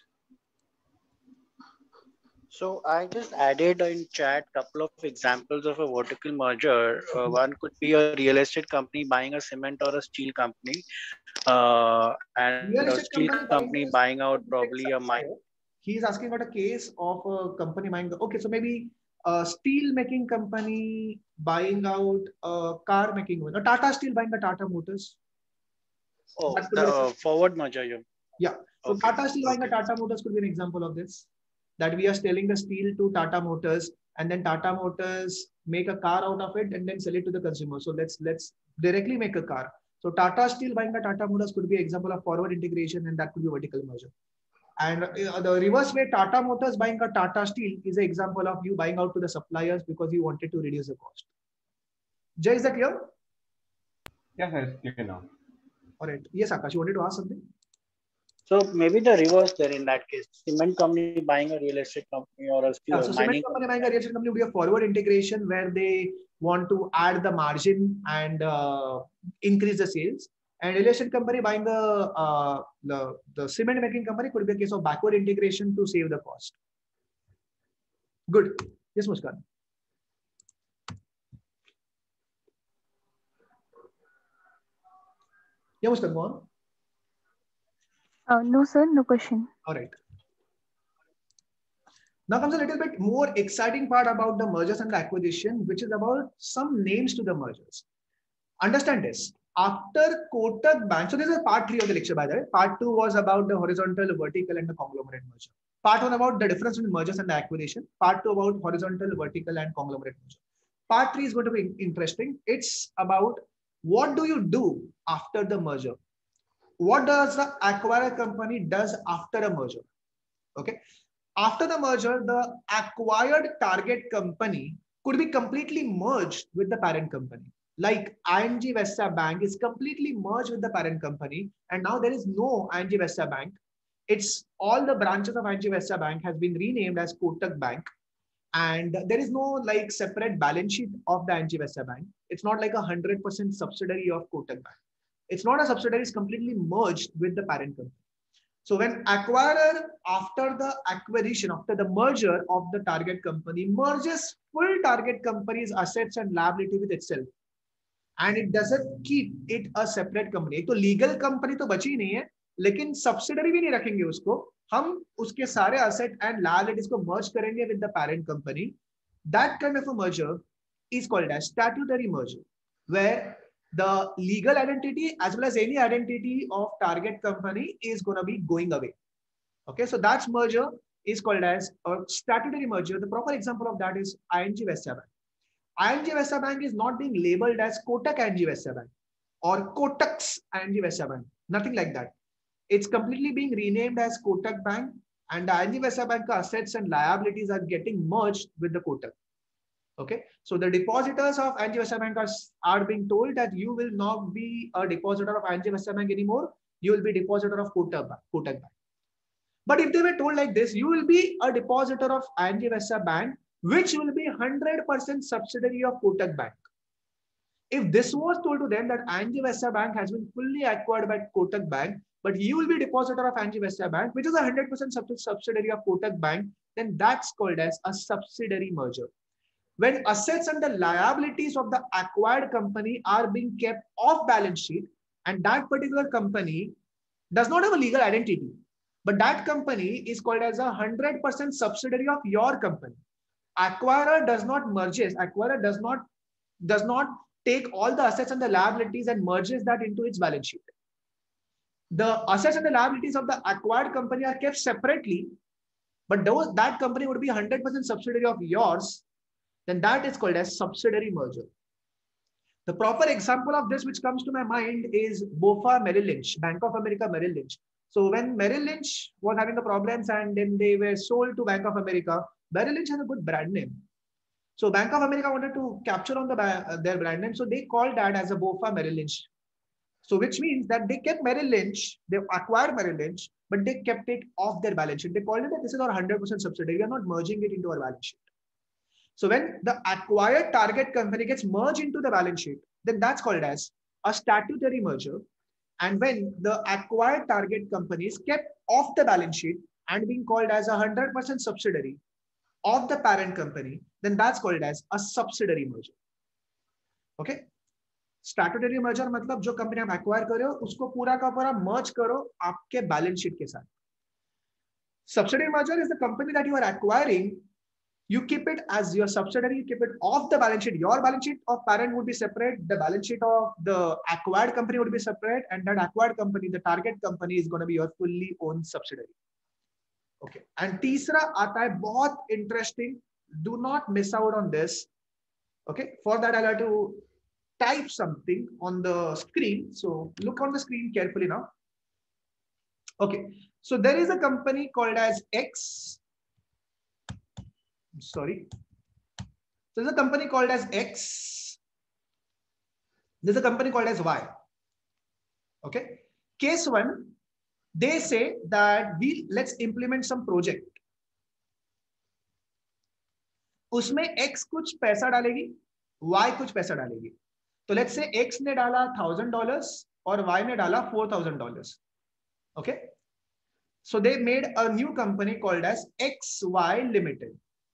So I just added in chat couple of examples of a vertical merger. One could be a real estate company buying a cement or a steel company, and a steel company buying out probably a mine. He is asking about a case of a company buying. Okay, so maybe a steel making company buying out a car making one. A Tata Steel buying a Tata Motors. Oh, the forward merger. Yeah. So okay. Tata Steel buying a Tata Motors could be an example of this. That we are selling the steel to Tata Motors, and then Tata Motors make a car out of it and then sell it to the consumer. So let's directly make a car. So Tata Steel buying a Tata Motors could be an example of forward integration, and that could be vertical merger. And the reverse way, Tata Motors buying a Tata Steel is an example of you buying out to the suppliers because you wanted to reduce the cost. Jay, is that clear? Yes, it's clear now. All right. Yes, Akash, you wanted to ask something? So maybe the reverse there in that case. Cement company buying a real estate company or a steel so mining cement company buying a real estate company would be a forward integration where they want to add the margin and increase the sales. And real estate company buying the cement making company could be a case of backward integration to save the cost. Good. Yes, Muskan. Yeah, Muskan, go on. No, sir, no question. All right. Now comes a little bit more exciting part about the mergers and the acquisition, which is about some names to the mergers. Understand this. After Kotak Bank, so this is part 3 of the lecture, by the way. Part 2 was about the horizontal, vertical, and the conglomerate merger. Part 1 about the difference between mergers and the acquisition. Part 2 about horizontal, vertical, and conglomerate merger. Part 3 is going to be interesting. It's about what do you do after the merger? What does the acquired company does after a merger? Okay. After the merger, the acquired target company could be completely merged with the parent company. Like ING Vesta Bank is completely merged with the parent company, and now there is no ING Vesta Bank. It's all the branches of ING Vesta Bank has been renamed as Kotak Bank, and there is no like separate balance sheet of the ING Vesta Bank. It's not like 100% subsidiary of Kotak Bank. It's not a subsidiary, it's completely merged with the parent company. So when acquirer, after the acquisition, after the merger of the target company, merges full target company's assets and liability with itself, and it doesn't keep it a separate company. तो legal company तो बची नहीं है, लेकिन subsidiary भी नहीं रखेंगे उसको. हम उसके सारे asset and liabilities को merge करेंगे with the parent company. That kind of a merger is called as statutory merger, where the legal identity as well as any identity of target company is going to be going away. Okay, so that's merger is called as a statutory merger. The proper example of that is ING Vesta Bank. ING Vesta Bank is not being labeled as Kotak ING Vesta Bank or Kotak's ING Vesta Bank. Nothing like that. It's completely being renamed as Kotak Bank, and the ING Vesta Bank assets and liabilities are getting merged with the Kotak. Okay, so the depositors of ING Vesta Bank are being told that you will not be a depositor of ING Vesta Bank anymore. You will be depositor of Kotak Bank. But if they were told like this, you will be a depositor of ING Vesta Bank, which will be 100% subsidiary of Kotak Bank. If this was told to them that ING Vesta Bank has been fully acquired by Kotak Bank, but you will be depositor of ING Vesta Bank, which is a 100% subsidiary of Kotak Bank, then that's called as a subsidiary merger. When assets and the liabilities of the acquired company are being kept off balance sheet, and that particular company does not have a legal identity, but that company is called as a 100% subsidiary of your company. acquirer does not merges. Acquirer does not take all the assets and the liabilities and merges that into its balance sheet. The assets and the liabilities of the acquired company are kept separately, but that company would be 100% subsidiary of yours, then that is called as subsidiary merger. The proper example of this which comes to my mind is BofA Merrill Lynch, Bank of America Merrill Lynch. So when Merrill Lynch was having the problems and then they were sold to Bank of America, Merrill Lynch has a good brand name. So Bank of America wanted to capture on their brand name. So they called that as a BofA Merrill Lynch. So which means that they kept Merrill Lynch, they acquired Merrill Lynch, but they kept it off their balance sheet. They called it that this is our 100% subsidiary. We are not merging it into our balance sheet. So when the acquired target company gets merged into the balance sheet, then that's called as a statutory merger. And when the acquired target company is kept off the balance sheet and being called as a 100% subsidiary of the parent company, then that's called as a subsidiary merger. Okay. Statutory merger मतलब जो company आप acquire कर रहे हो उसको पूरा का पूरा merge करो आपके balance sheet के साथ. Subsidiary merger is the company that you are acquiring. You keep it as your subsidiary, you keep it off the balance sheet. Your balance sheet of parent would be separate. The balance sheet of the acquired company would be separate. And that acquired company, the target company, is going to be your fully owned subsidiary. Okay. And तीसरा आता है बहुत interesting. Do not miss out on this. Okay. For that, I'll have to type something on the screen. So look on the screen carefully now. Okay. So there is a company called as X. Sorry. So there's a company called as X. There's a company called as Y. Okay. Case one, they say that let's implement some project. उसमें X कुछ पैसा डालेगी, Y कुछ पैसा डालेगी. तो let's say X ने डाला $1,000 और Y ने डाला $4,000. Okay. So they made a new company called as XY Limited.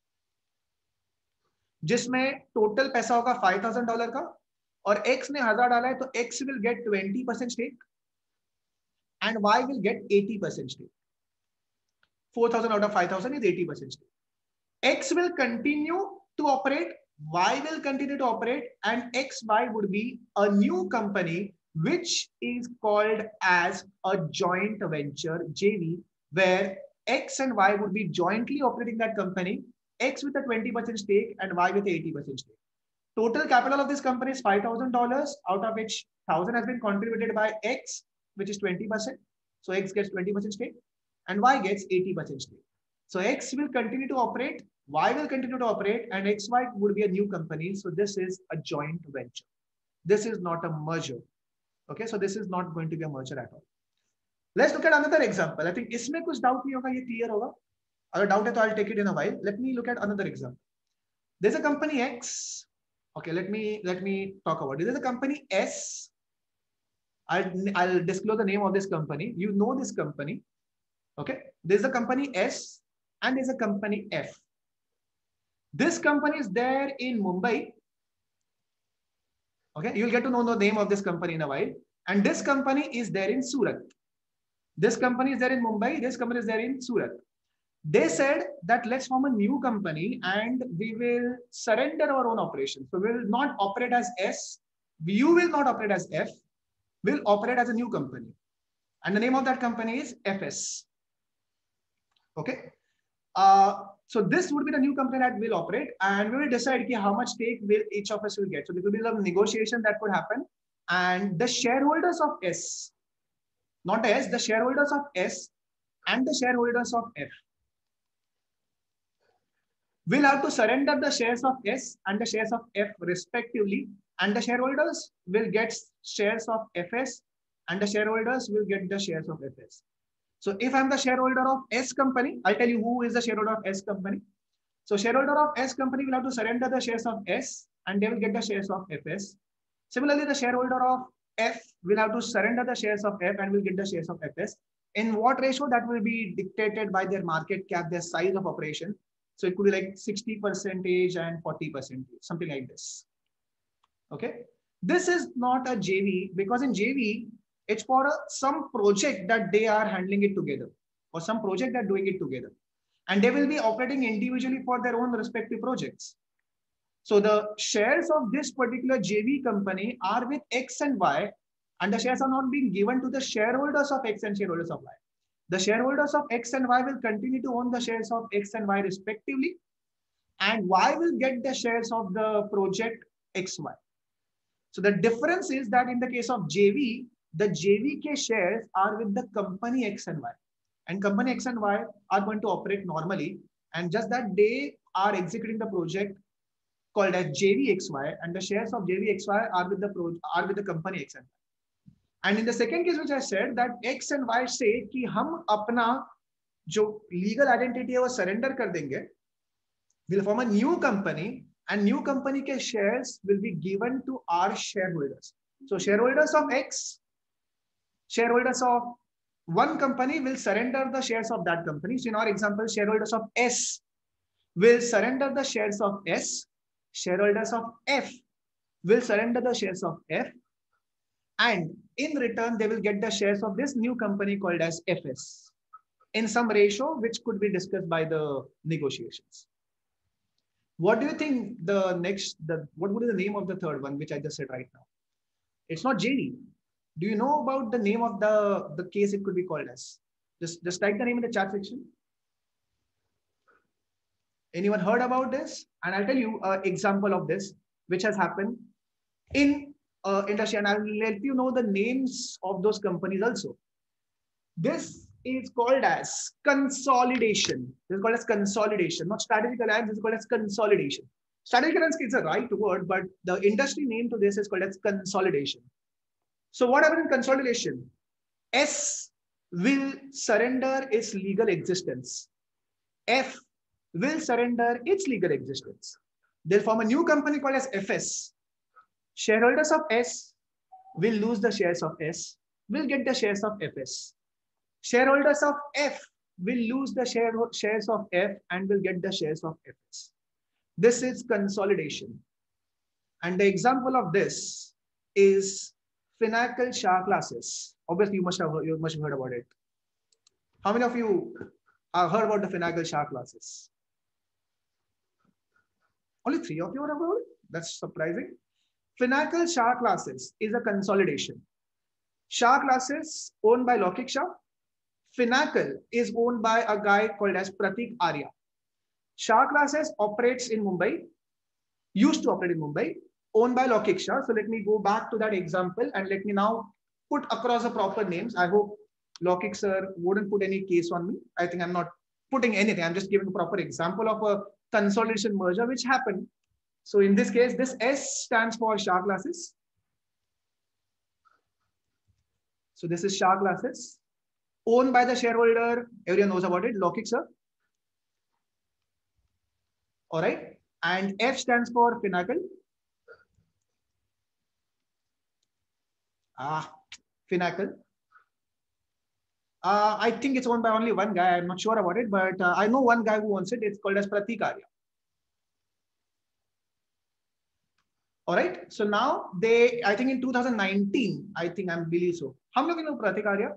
जिसमें टोटल पैसा होगा $5,000 का और X ने 1000 डाला है तो X will get 20% stake and Y will get 80% stake. 4,000 out of 5,000 is 80% stake. X will continue to operate, Y will continue to operate, and XY would be a new company which is called as a joint venture JV, where X and Y would be jointly operating that company. X with a 20% stake and Y with a 80% stake. Total capital of this company is $5,000, out of which 1,000 has been contributed by X, which is 20%. So X gets 20% stake and Y gets 80% stake. So X will continue to operate, Y will continue to operate, and XY would be a new company. So this is a joint venture. This is not a merger. Okay, so this is not going to be a merger at all. Let's look at another example. I think इसमें कुछ doubt नहीं होगा, ये clear होगा. Other doubt है, I'll take it in a while. Let me look at another example. There's a company X. Okay, let me talk about it. There's a company S. I'll disclose the name of this company. You know this company. Okay, there's a company S and there's a company F. This company is there in Mumbai. Okay, you'll get to know the name of this company in a while. And this company is there in Surat. This company is there in Mumbai. This company is there in Surat. They said that let's form a new company and we will surrender our own operations. So we will not operate as S. You will not operate as F. We'll operate as a new company. And the name of that company is FS. Okay. So this would be the new company that will operate, and we will decide how much stake will each of us will get. So there will be some negotiation that could happen, and the shareholders of S, not S, the shareholders of S and the shareholders of F will have to surrender the shares of S and the shares of F respectively, and the shareholders will get shares of FS and the shareholders will get the shares of FS. So if I'm the shareholder of S company, I'll tell you who is the shareholder of S company. So shareholder of S company will have to surrender the shares of S and they will get the shares of FS. Similarly, the shareholder of F will have to surrender the shares of F and will get the shares of FS. In what ratio? That will be dictated by their market cap, their size of operation. So it could be like 60% and 40%, something like this. Okay. This is not a JV because in JV, it's for some project that they are handling it together or some project that doing it together. and they will be operating individually for their own respective projects. So the shares of this particular JV company are with X and Y, and the shares are not being given to the shareholders of X and shareholders of Y. The shareholders of X and Y will continue to own the shares of X and Y respectively, and Y will get the shares of the project XY. So the difference is that in the case of JV, the JVK shares are with the company X and Y, and company X and Y are going to operate normally, and just that they are executing the project called as JVXY, and the shares of JVXY are with the company X and Y. And in the second case, which I said, that X and Y say कि हम अपना जो legal identity है वो surrender कर देंगे, we'll form a new company, and new company के shares will be given to our shareholders. So shareholders of X, shareholders of one company will surrender the shares of that company. So in our example, shareholders of S will surrender the shares of S. Shareholders of F will surrender the shares of F, and in return they will get the shares of this new company called as FS in some ratio which could be discussed by the negotiations. What do you think what would be the name of the third one which I just said right now? It's not JV. Do you know about the name of the case it could be called as? Just type the name in the chat section. Anyone heard about this? And I'll tell you an example of this, which has happened in industry, and I'll let you know the names of those companies also. This is called as consolidation. This is called as consolidation, not strategic alliance. This is called as consolidation. Strategic alliance is a right word, but the industry name to this is called as consolidation. So what happens in consolidation? S will surrender its legal existence. F will surrender its legal existence. They'll form a new company called as FS. Shareholders of S will lose the shares of S, will get the shares of FS. Shareholders of F will lose the shares of F and will get the shares of FS. This is consolidation. And the example of this is Finacle Shah classes. Obviously, you must have heard about it. How many of you have heard about the Finacle Shah classes? Only 3 of you have heard about it? That's surprising. Finacle Shah classes is a consolidation. Shah classes owned by Lokik Shah. Finacle is owned by a guy called as Pratik Arya. Shah classes operates in Mumbai, used to operate in Mumbai, owned by Lokik Shah. So let me go back to that example and let me now put across the proper names. I hope Lokik sir wouldn't put any case on me. I think I'm not putting anything. I'm just giving a proper example of a consolidation merger which happened. So in this case, this S stands for Shah classes. So this is Shah classes, owned by the shareholder. Everyone knows about it, Lokik sir. All right. And F stands for Finacle. Finacle. I think it's owned by only one guy. I'm not sure about it, but I know one guy who owns it. It's called as Pratik Arya. All right. So now I think in 2019, I think I'm believe so. How many of you know Pratik Arya?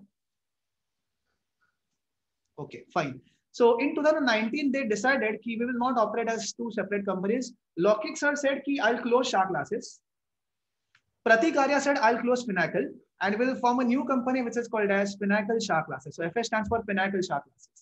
Okay, fine. So in 2019, they decided that we will not operate as 2 separate companies. Lokik sir said that I'll close Shah classes. Pratik Arya said I'll close Finacle and we'll form a new company which is called as Finacle Shah classes. So FS stands for Finacle Shah classes.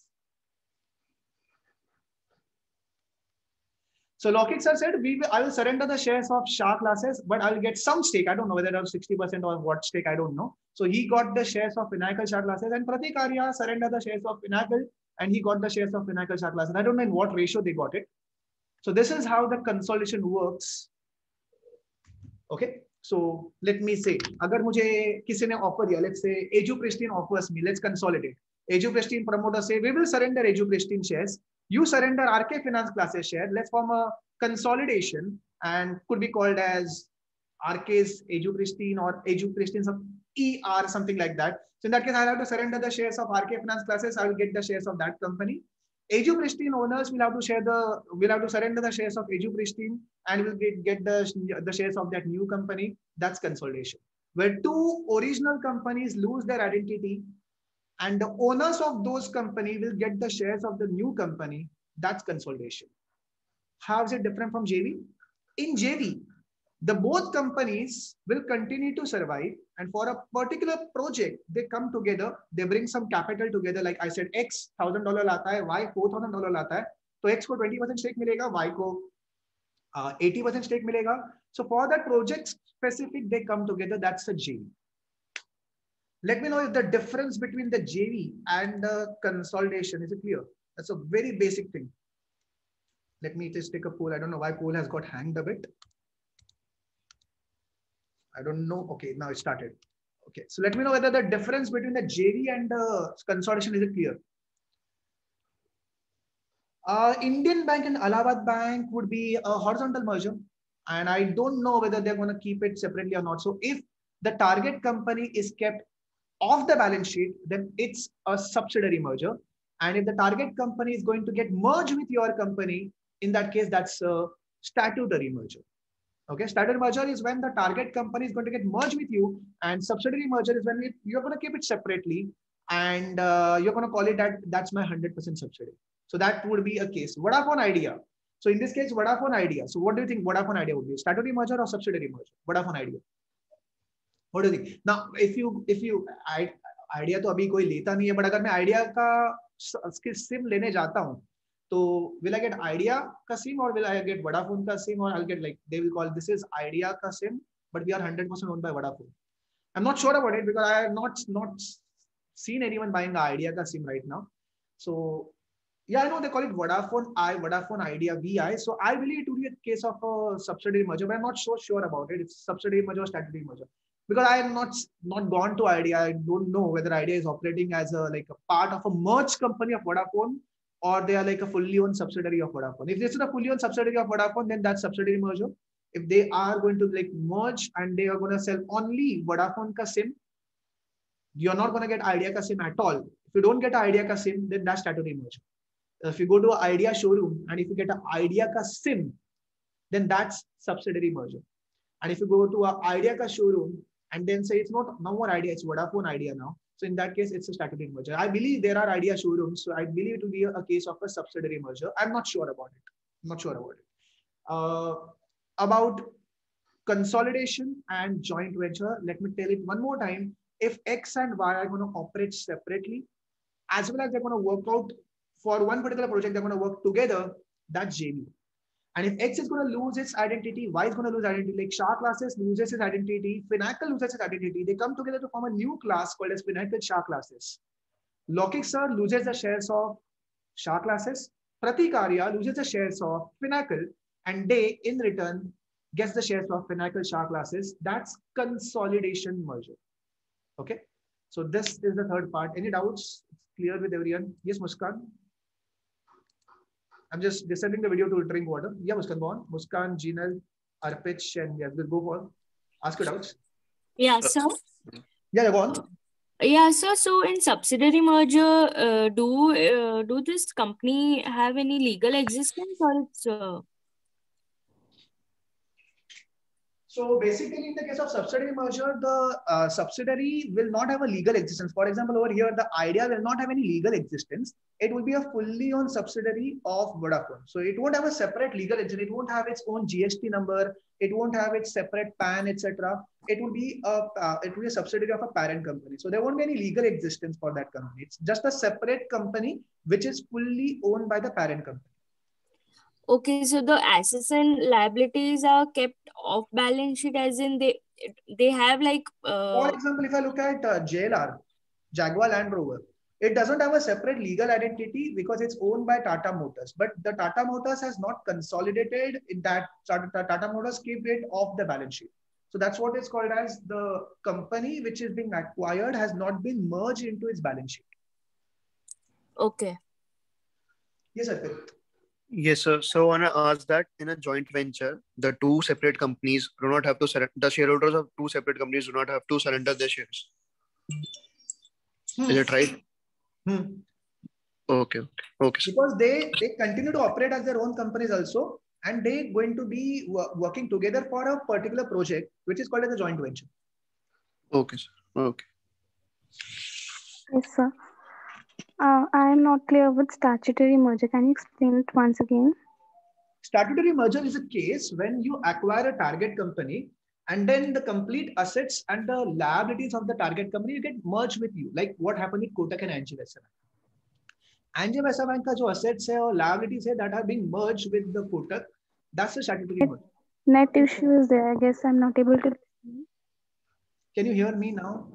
So Lokik sir said I will surrender the shares of Shah classes, but I'll get some stake. I don't know whether it was 60% or what stake, I don't know. So he got the shares of Finacle Shah classes, and Pratik Arya surrendered the shares of Finacle and he got the shares of Finacle Shah classes. I don't know in what ratio they got it. So this is how the consolidation works. Okay. So let me say, अगर मुझे किसी ने offer दिया, let's say Eju Pristine offers me, let's consolidate. Eju Pristine promoter say, we will surrender Eju Pristine shares. You surrender RK Finance classes share. Let's form a consolidation and could be called as RK's Eju Pristine or Eju Pristine ER, something like that. So in that case, I'll have to surrender the shares of RK Finance classes. I will get the shares of that company. Eju Pristine owners will have to surrender the shares of Eju Pristine and will get the shares of that new company. That's consolidation. Where 2 original companies lose their identity and the owners of those company will get the shares of the new company. That's consolidation. How is it different from JV? In JV, the both companies will continue to survive, and for a particular project, they come together, they bring some capital together. Like I said, X $1,000 लाता है, Y $4,000 लाता है, तो X को 20% stake मिलेगा, Y को 80% stake मिलेगा. So for that project specific, they come together. That's a JV. Let me know if the difference between the JV and the consolidation is it clear? That's a very basic thing. Let me just take a poll. I don't know why poll has got hanged a bit. I don't know. Okay, now it started. Okay, so let me know whether the difference between the JV and the consolidation is it clear? Indian Bank and Allahabad Bank would be a horizontal merger, and I don't know whether they're going to keep it separately or not. So if the target company is kept off the balance sheet, then it's a subsidiary merger. And if the target company is going to get merged with your company, in that case, that's a statutory merger. Okay, statutory merger is when the target company is going to get merged with you, and subsidiary merger is when you're going to keep it separately, and you're going to call it that's my 100% subsidiary. So that would be a case. Vodafone Idea. So in this case, Vodafone Idea. So what do you think Vodafone Idea would be? Statutory merger or subsidiary merger? Vodafone Idea. What do you think? Now, if you idea तो अभी कोई लेता नहीं है, but अगर मैं idea का SIM लेने जाता हूँ, तो will I get idea का SIM or will I get Vodafone का SIM, or I'll get, like, they will call this is idea का SIM, but we are 100% owned by Vodafone. I'm not sure about it because I have not seen anyone buying the idea ka SIM right now. So yeah, I know they call it Vodafone Idea VI. So I believe it would be a case of a subsidiary merger, but I'm not so sure about it. It's subsidiary merger or statutory merger. Because I have not gone to Idea. I don't know whether Idea is operating as a part of a merged company of Vodafone, or they are like a fully owned subsidiary of Vodafone. If this is a fully owned subsidiary of Vodafone, then that's subsidiary merger. If they are going to merge and they are going to sell only Vodafone ka SIM, you're not going to get Idea ka SIM at all. If you don't get Idea ka SIM, then that's statutory merger. If you go to an Idea showroom and if you get an Idea ka SIM, then that's subsidiary merger. And if you go to an Idea ka showroom and then say it's no more Idea, it's Vodafone Idea now, so in that case, it's a statutory merger. I believe there are Idea showrooms, so I believe it will be a case of a subsidiary merger. I'm not sure about it. About consolidation and joint venture, let me tell it one more time. If X and Y are going to operate separately, as well as they're going to work out for one particular project, they're going to work together, that's JV. And if X is going to lose its identity, Y is going to lose identity. Like Shah classes loses its identity, Finacle loses its identity. They come together to form a new class called as Finacle Shah classes. Lokik sir loses the shares of Shah classes. Pratik Arya loses the shares of Finacle, and they in return gets the shares of Finacle Shah classes. That's consolidation merger. Okay. So this is the third part. Any doubts? It's clear with everyone? Yes, Muskan. I'm just descending the video to drink water. Yeah, Muskan, go on. Muskan, Jinal, Arpich, and yeah, we'll go for ask your doubts. Yeah, so Yeah, go on. yeah, so in subsidiary merger, do this company have any legal existence, or it's So basically, in the case of subsidiary merger, the subsidiary will not have a legal existence. For example, over here, the Idea will not have any legal existence. It will be a fully owned subsidiary of Vodafone. So it won't have a separate legal entity. It won't have its own GST number. It won't have its separate PAN, etc. It will be a subsidiary of a parent company. So there won't be any legal existence for that company. It's just a separate company which is fully owned by the parent company. okay? So the assets and liabilities are kept off balance sheet, as in they have For example, if I look at JLR, Jaguar Land Rover, it doesn't have a separate legal identity because it's owned by Tata Motors. But the Tata Motors has not consolidated in that. Tata Motors keep it off the balance sheet. So that's what is called as the company which is being acquired has not been merged into its balance sheet. okay. Yes, sir. Yes, sir. So I want to ask that in a joint venture, the two separate companies do not have to surrender. The shareholders of two separate companies do not have to surrender their shares. Is it right? Okay. Because they continue to operate as their own companies also, and they going to be working together for a particular project, which is called as a joint venture. Okay, sir. Okay. Yes, sir. I am not clear with statutory merger. Can you explain it once again? Statutory merger is a case when you acquire a target company and then the complete assets and the liabilities of the target company get merged with you, like what happened with Kotak and ING Vesa Bank. ING Vesa Bank का जो assets है और liabilities है that are being merged with the Kotak, that's the statutory merger. Net issue is there. I guess I'm not able to. Can you hear me now?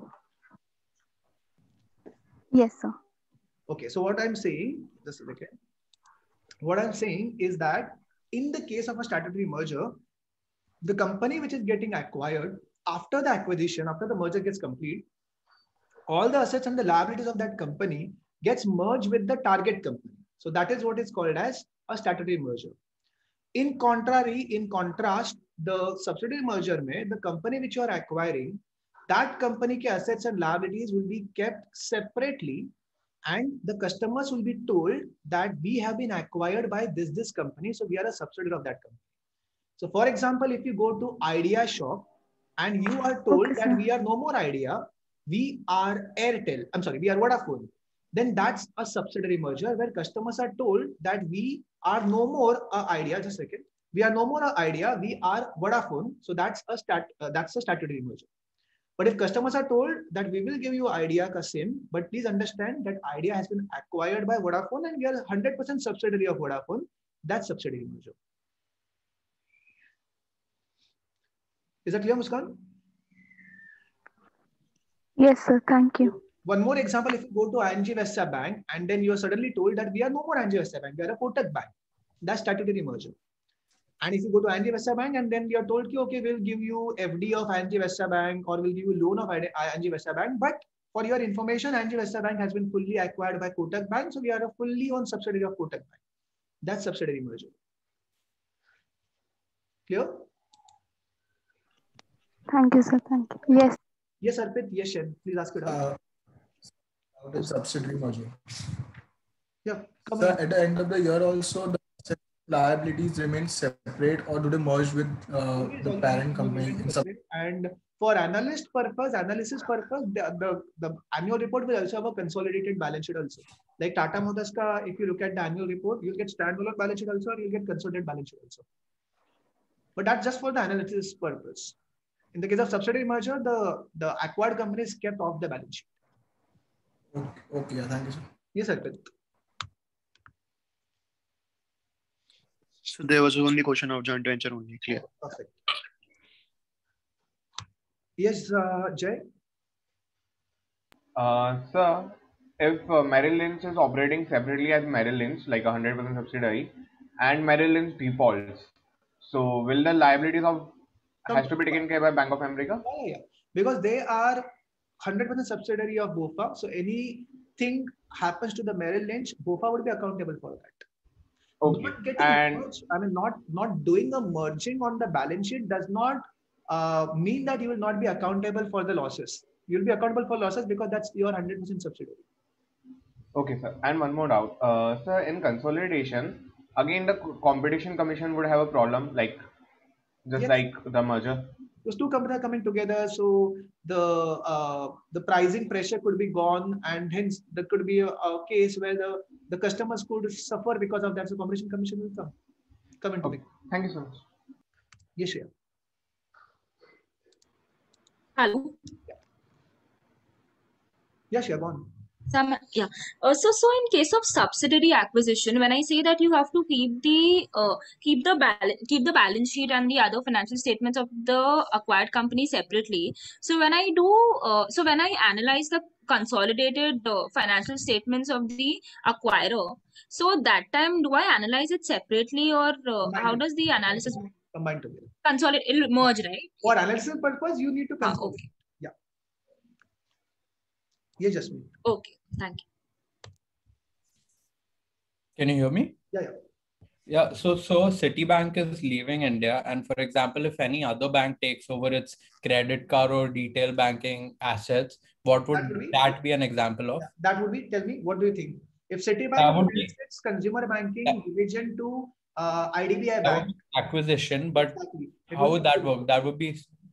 Yes, sir. Okay, so what I'm saying, just a second. What I'm saying is that in the case of a statutory merger, the company which is getting acquired, after the acquisition, after the merger gets complete, all the assets and the liabilities of that company gets merged with the target company. So that is what is called as a statutory merger. In contrast, the subsidiary merger may, the company which you are acquiring, that company ke assets and liabilities will be kept separately, and the customers will be told that we have been acquired by this company, so we are a subsidiary of that company. So for example, if you go to Idea shop and you are told that we are no more Idea, we are Airtel, I'm sorry, we are Vodafone, then that's a subsidiary merger where customers are told that we are no more Idea, just a second, we are no more Idea, we are Vodafone, so that's a statutory merger. But if customers are told that we will give you Idea ka SIM, but please understand that Idea has been acquired by Vodafone and we are 100% subsidiary of Vodafone, that's subsidiary merger. Is that clear, Muskan? Yes, sir. Thank you. One more example, if you go to ING Vesta Bank and then you are suddenly told that we are no more ING Vesta Bank, we are a Kotak Bank, that's statutory merger. And if you go to ING Vesta Bank and then you are told, okay, we'll give you FD of ING Vesta Bank or we'll give you loan of ING Vesta Bank, but for your information, ING Vesta Bank has been fully acquired by Kotak Bank, so we are a fully owned subsidiary of Kotak Bank. That's subsidiary merger. Clear? Thank you, sir. Thank you. Yes. Yes, Arpit. Yes, Shen. Please ask it out. What is subsidiary merger? Yeah. So at the end of the year also, the liabilities remain separate, or do they merge with the parent company? And for analysis purpose, the annual report will also have a consolidated balance sheet also. Like Tata Motors ka, if you look at the annual report, you'll get standalone balance sheet also, or you'll get consolidated balance sheet also. But that's just for the analysis purpose. In the case of subsidiary merger, the acquired company is kept off the balance sheet. Okay, yeah, thank you, sir. Yes, Arpit. So there was only question of joint venture only. Clear. Perfect. Yes, Jay. Sir, if Merrill Lynch is operating separately as Merrill Lynch, like 100% subsidiary, and Merrill Lynch defaults, so will the liabilities of has to be taken care by Bank of America? Yeah. Because they are 100% subsidiary of BofA, so anything happens to the Merrill Lynch, BofA would be accountable for that. Okay. Not getting merged, I mean, not doing a merging on the balance sheet does not mean that you will not be accountable for the losses. You'll be accountable for losses because that's your 100% subsidiary. Okay, sir. And one more doubt. Sir, in consolidation, again, the Competition Commission would have a problem, like just like the merger. Those two companies are coming together, so the pricing pressure could be gone, and hence there could be a case where the customers could suffer because of that. So Competition Commission will come into it. Thank you so much. Yes, Shreya. Hello. Yeah, Shreya, go on. Yeah. So in case of subsidiary acquisition, when I say that you have to keep the balance sheet and the other financial statements of the acquired company separately. So when I analyze the consolidated financial statements of the acquirer, so that time do I analyze it separately, or how does the analysis combine together? Consolidate, it'll merge, right? For analysis purpose, you need to consolidate. Okay. Yeah. Yes, Jasmine. Okay. Thank you. Can you hear me? Yeah. Yeah. So Citibank is leaving India, and for example, if any other bank takes over its credit card or retail banking assets, what would that be an example of? That would be. Tell me, what do you think? If Citibank takes its consumer banking division to IDBI Bank, acquisition, but how would that work? That would be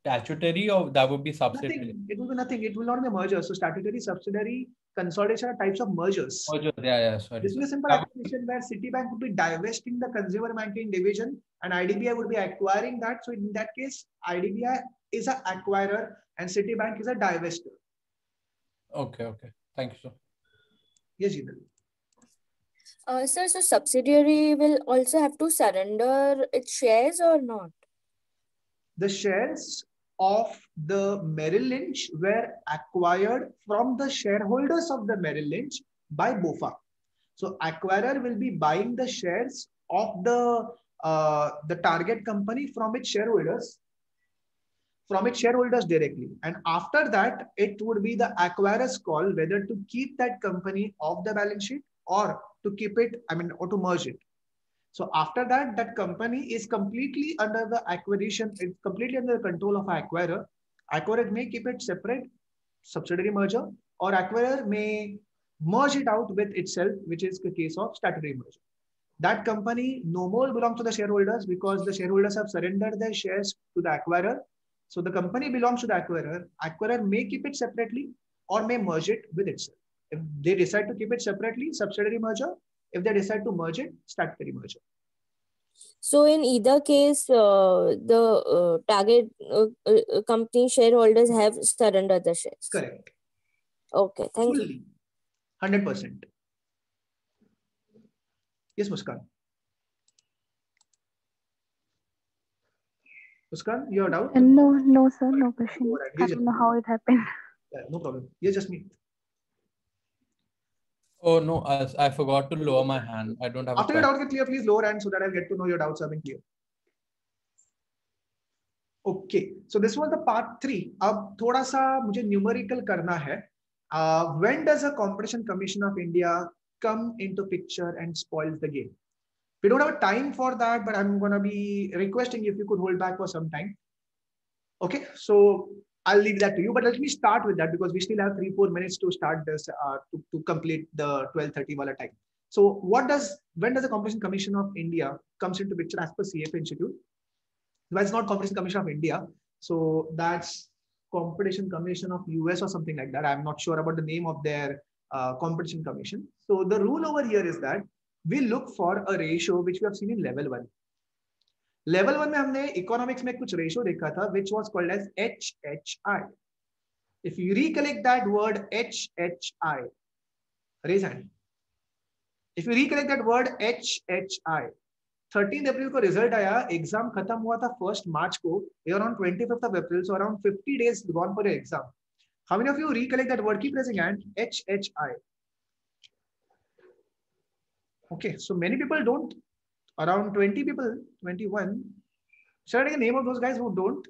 statutory or that would be subsidiary? Nothing. It will be nothing. It will not be a merger. So statutory, subsidiary, consolidation are types of mergers. Merger. Yeah, sorry. This is a simple acquisition where Citibank would be divesting the consumer banking division and IDBI would be acquiring that. So in that case, IDBI is an acquirer and Citibank is a divestor. Okay. Thank you, sir. Yes, Jindal. Sir, so subsidiary will also have to surrender its shares or not? The shares of the Merrill Lynch were acquired from the shareholders of the Merrill Lynch by BofA. So acquirer will be buying the shares of the target company from its shareholders directly. And after that, it would be the acquirer's call whether to keep that company off the balance sheet or to keep it, or to merge it. So after that, that company is completely under the acquisition, it's completely under the control of an acquirer. Acquirer may keep it separate, subsidiary merger, or acquirer may merge it out with itself, which is the case of statutory merger. That company no more belongs to the shareholders because the shareholders have surrendered their shares to the acquirer. So the company belongs to the acquirer. Acquirer may keep it separately or may merge it with itself. If they decide to keep it separately, subsidiary merger. If they decide to merge it, statutory merger. So in either case, the target company shareholders have surrendered the shares. Correct. Okay, thank you. 100%. Yes, Muskan. Muskan, you have a doubt? No, sir, no question. I don't know how it happened. Yeah, no problem. Yes, just me. Oh no, I forgot to lower my hand. I don't have. After your doubts get clear, please lower hand so that I'll get to know your doubts have been clear. Okay, so this was the part 3. अब थोड़ा सा मुझे numerical करना है. When does a Competition Commission of India come into picture and spoils the game? We don't have time for that, but I'm going to be requesting if you could hold back for some time. Okay, so I'll leave that to you, but let me start with that because we still have 3-4 minutes to start this to complete the 12:30 wala time. So when does the Competition Commission of India comes into picture as per CFA Institute? Well, it's not Competition Commission of India, so that's Competition Commission of US or something like that. I'm not sure about the name of their Competition Commission. So the rule over here is that we look for a ratio which we have seen in level 1. Level 1 में हमने economics में कुछ ratio देखा था which was called as HHI. If you recollect that word HHI, raise hand. If you recollect that word HHI, 13th April को result आया, exam खत्म हुआ था 1st March को, around 25th of April, so around 50 days gone for your exam. How many of you recollect that word? Keep raising hand. HHI. Okay, so many people don't. Around 20 people, 21. Shall I take the name of those guys who don't?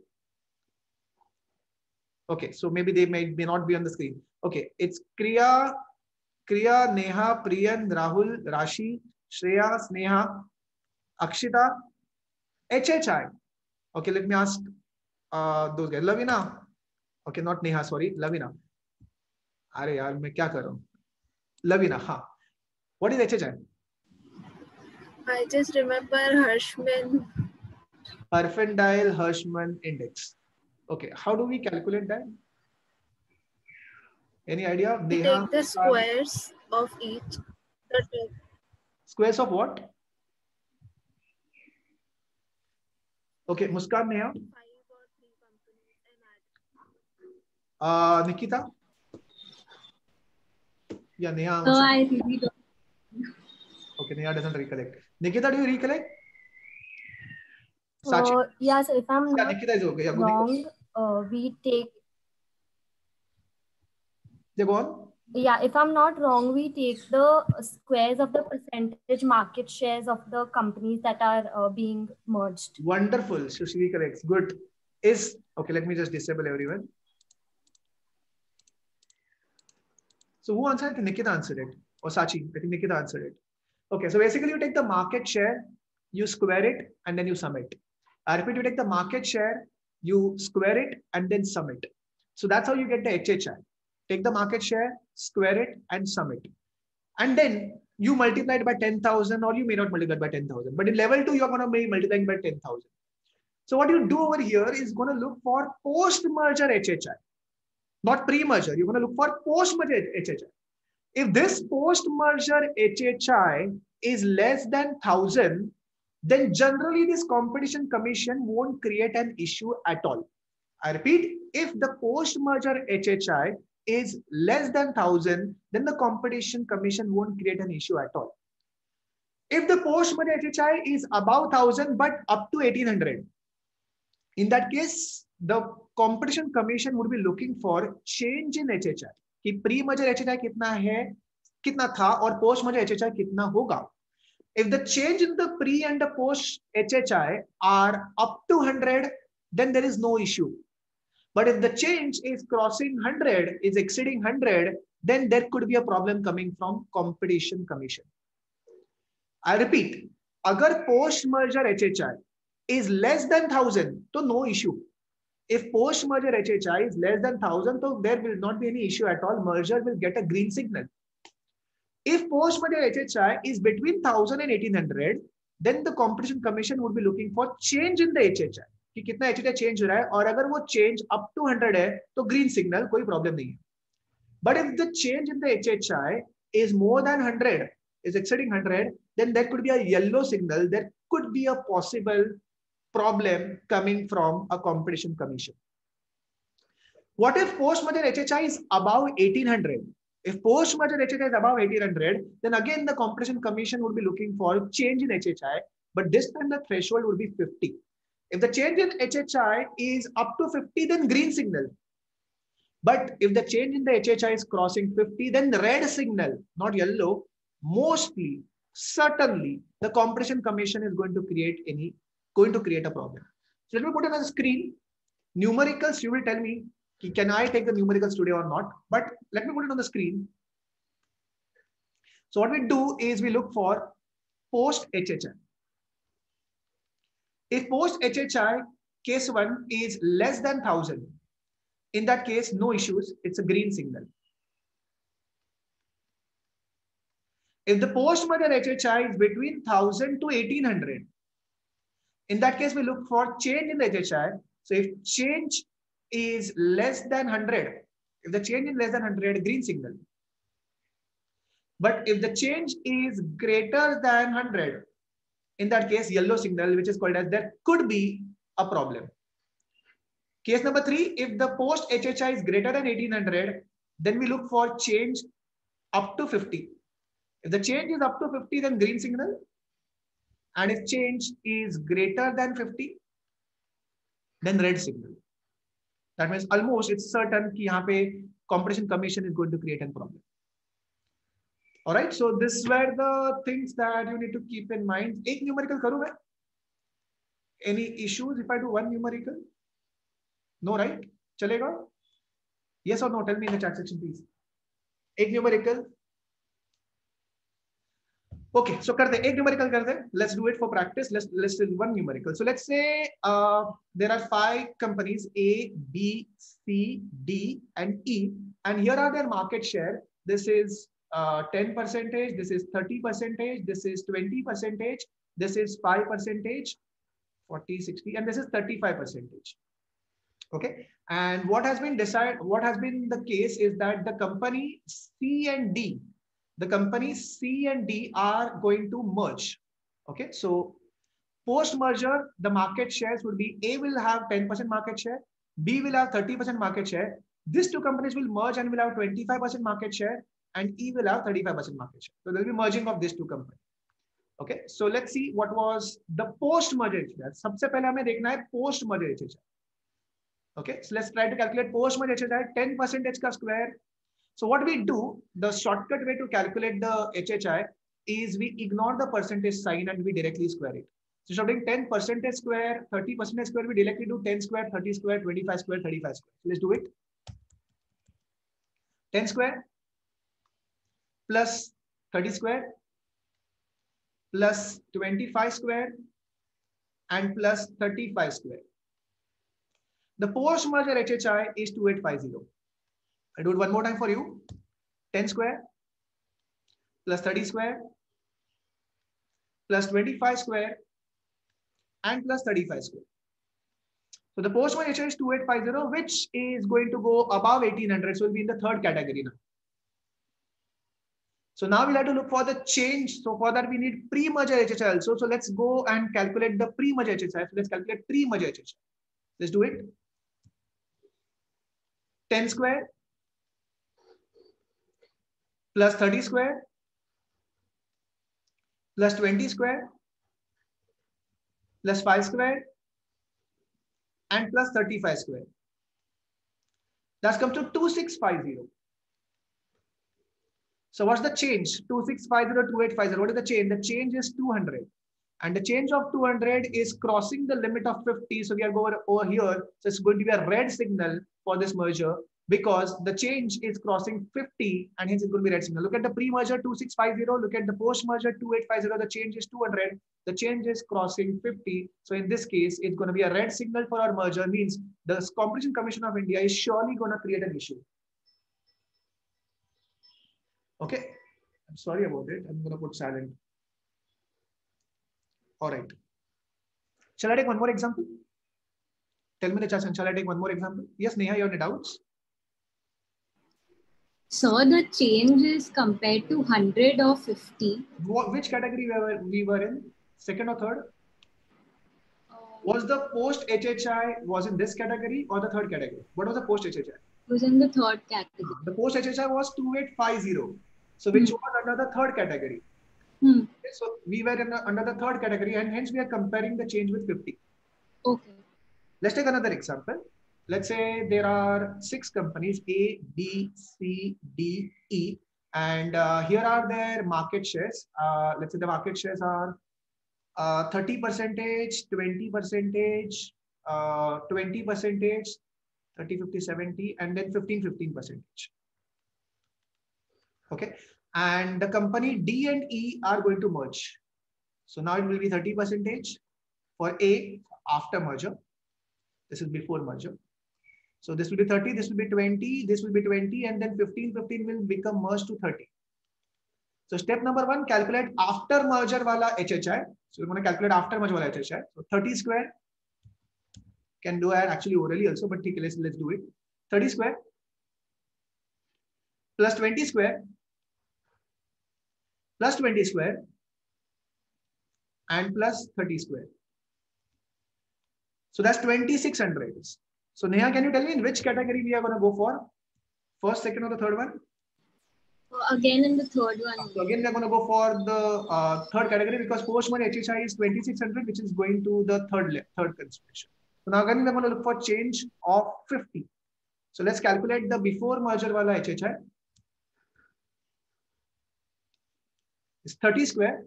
Okay, so maybe they may not be on the screen. Okay, it's Kriya, Neha, Priyan, Rahul, Rashi, Shreya, Sneha, Akshita, HHI. Okay, let me ask those guys. Lavina. Okay, not Neha, sorry, Lavina. अरे यार मैं क्या कर रहा हूँ? Lavina, हाँ. What is HHI? I just remember Hirschman. Herfindahl-Hirschman index. Okay, how do we calculate that? Any idea? We take the squares of each. Squares of what? Okay, Muskan, Neha. 5 or 3 companies and add. Nikita? Yeah, Neha. No, I really don't. Okay, Neha doesn't recollect. Nikita, do you recollect? Sachi? Yeah, so if I'm not Nikita is okay. Yeah, wrong, we take. Yeah, go on. Yeah, if I'm not wrong, we take the squares of the percentage market shares of the companies that are being merged. Wonderful. Sushri corrects. Good. Okay, let me just disable everyone. So who answered it? Nikita answered it. Or Sachi. I think Nikita answered it. Okay, so basically you take the market share, you square it, and then you sum it. I repeat, you take the market share, you square it, and then sum it. So that's how you get the HHI. Take the market share, square it, and sum it. And then you multiply it by 10,000, or you may not multiply it by 10,000. But in level 2, you're going to be multiplying by 10,000. So what you do over here is going to look for post-merger HHI, not pre-merger. You're going to look for post-merger HHI. If this post-merger HHI is less than 1,000, then generally this competition commission won't create an issue at all. I repeat, if the post-merger HHI is less than 1,000, then the competition commission won't create an issue at all. If the post-merger HHI is above 1,000 but up to 1,800, in that case, the competition commission would be looking for change in HHI. कि pre-merger HHI कितना था और post-merger HHI कितना होगा. If the change in the pre and the post HHI are up to 100, then there is no issue. But if the change is crossing 100, is exceeding 100, then there could be a problem coming from competition commission. I repeat, agar post-merger HHI is less than 1,000, so no issue. If post-merger HHI is less than 1,000, so there will not be any issue at all. Merger will get a green signal. If post-merger HHI is between 1,000 and 1,800, then the competition commission would be looking for change in the HHI. कि कितना HHI change हो रहा है, और अगर वो change up to 100 है, तो green signal, कोई problem नहीं है. But if the change in the HHI is more than 100, is exceeding 100, then there could be a yellow signal. There could be a possible problem coming from a competition commission. What if post-merger HHI is above 1,800? If post-merger HHI is above 1,800, then again the competition commission would be looking for change in HHI, but this time the threshold would be 50. If the change in HHI is up to 50, then green signal. But if the change in the HHI is crossing 50, then the red signal, not yellow. Mostly, certainly, the competition commission is going to create a problem. So let me put it on the screen. Numericals, you will tell me, can I take the numericals today or not? But let me put it on the screen. So what we do is we look for post HHI. If post HHI case 1 is less than 1,000, in that case, no issues. It's a green signal. If the post-merger HHI is between 1,000 to 1,800, in that case, we look for change in the HHI. So if change is less than 100, if the change is less than 100, green signal. But if the change is greater than 100, in that case, yellow signal, which is called as there could be a problem. Case number 3, if the post HHI is greater than 1,800, then we look for change up to 50. If the change is up to 50, then green signal. And if change is greater than 50, then red signal. That means almost it's certain कि यहाँ पे competition commission is going to create a problem. All right, so this were the things that you need to keep in mind. एक numerical करूँ मैं? Any issues if I do one numerical? No, right? चलेगा? Yes or no? Tell me in the chat section, please. एक numerical. Okay, so करते एक numerical करते. Let's do it for practice. Let's do one numerical. So let's say there are 5 companies A, B, C, D, and E, and here are their market share. This is 10%. This is 30%. This is 20%. This is 5%, 40, 60, and this is 35%. Okay, and what has been decided? What has been the case is that the company C and D. The companies C and D are going to merge. Okay, so post-merger, the market shares would be A will have 10% market share, B will have 30% market share. These 2 companies will merge and will have 25% market share, and E will have 35% market share. So there will be merging of these 2 companies. Okay, so let's see what was the post-merger HHI. सबसे पहले हमें देखना है post-merger HHI. Okay, so let's try to calculate post-merger HHI. 10% का square. So what we do, the shortcut way to calculate the HHI is we ignore the percentage sign and we directly square it. So instead of doing 10% square, 30% square, we directly do 10 square, 30 square, 25 square, 35 square. So let's do it. 10 square plus 30 square plus 25 square and plus 35 square. The post-merger HHI is 2850. I'll do it one more time for you. 10 square plus 30 square plus 25 square and plus 35 square. So the post-merger HHI is 2850, which is going to go above 1800. So it will be in the third category now. So now we'll have to look for the change. So for that, we need pre-merger HHI also. So let's go and calculate the pre-merger HHI. So let's calculate pre-merger HHI. Let's do it. 10 square plus 30 square plus 20 square plus 5 square and plus 35 square. That comes to 2650. So what's the change? 2650, 2850. What is the change? The change is 200. And the change of 200 is crossing the limit of 50. So we are going over here. So it's going to be a red signal for this merger because the change is crossing 50 and hence it's going to be red signal. Look at the pre-merger 2650. Look at the post-merger 2850. The change is 200. The change is crossing 50. So in this case, it's going to be a red signal for our merger. Means the Competition Commission of India is surely going to create an issue. Okay. I'm sorry about it. I'm going to put silent. All right. Shall I take one more example? Tell me the chance. Shall I take one more example? Yes, Neha, you have any doubts? So the change is compared to 100 or 50. Which category we were in? Second or third? Was the post HHI was in this category or the third category? What was the post HHI? It was in the third category. The post HHI was 2850. So which was under the third category. Hmm. Okay, so we were under the third category and hence we are comparing the change with 50. Okay. Let's take another example. Let's say there are 6 companies A, B, C, D, E, and here are their market shares. Let's say the market shares are 30%, 20%, 20%, 30, 50, 70, and then 15%. Okay. And the company D and E are going to merge. So now it will be 30% for A after merger. This is before merger. So this will be 30, this will be 20, this will be 20, and then 15 will become merged to 30. So step number 1, calculate after merger wala HHI. So we're going to calculate after merger wala HHI. So 30 square can do it actually orally also, but let's do it. 30 square plus 20 square plus 20 square and plus 30 square. So that's 2600. So Neha, can you tell me in which category we are going to go for? First, second, or the third one? Again in the third one. So again, we are going to go for the third category because post-merger HHI is 2600, which is going to the third consideration. So now again, we are going to look for change of 50. So let's calculate the before merger wala HHI. It's 30 square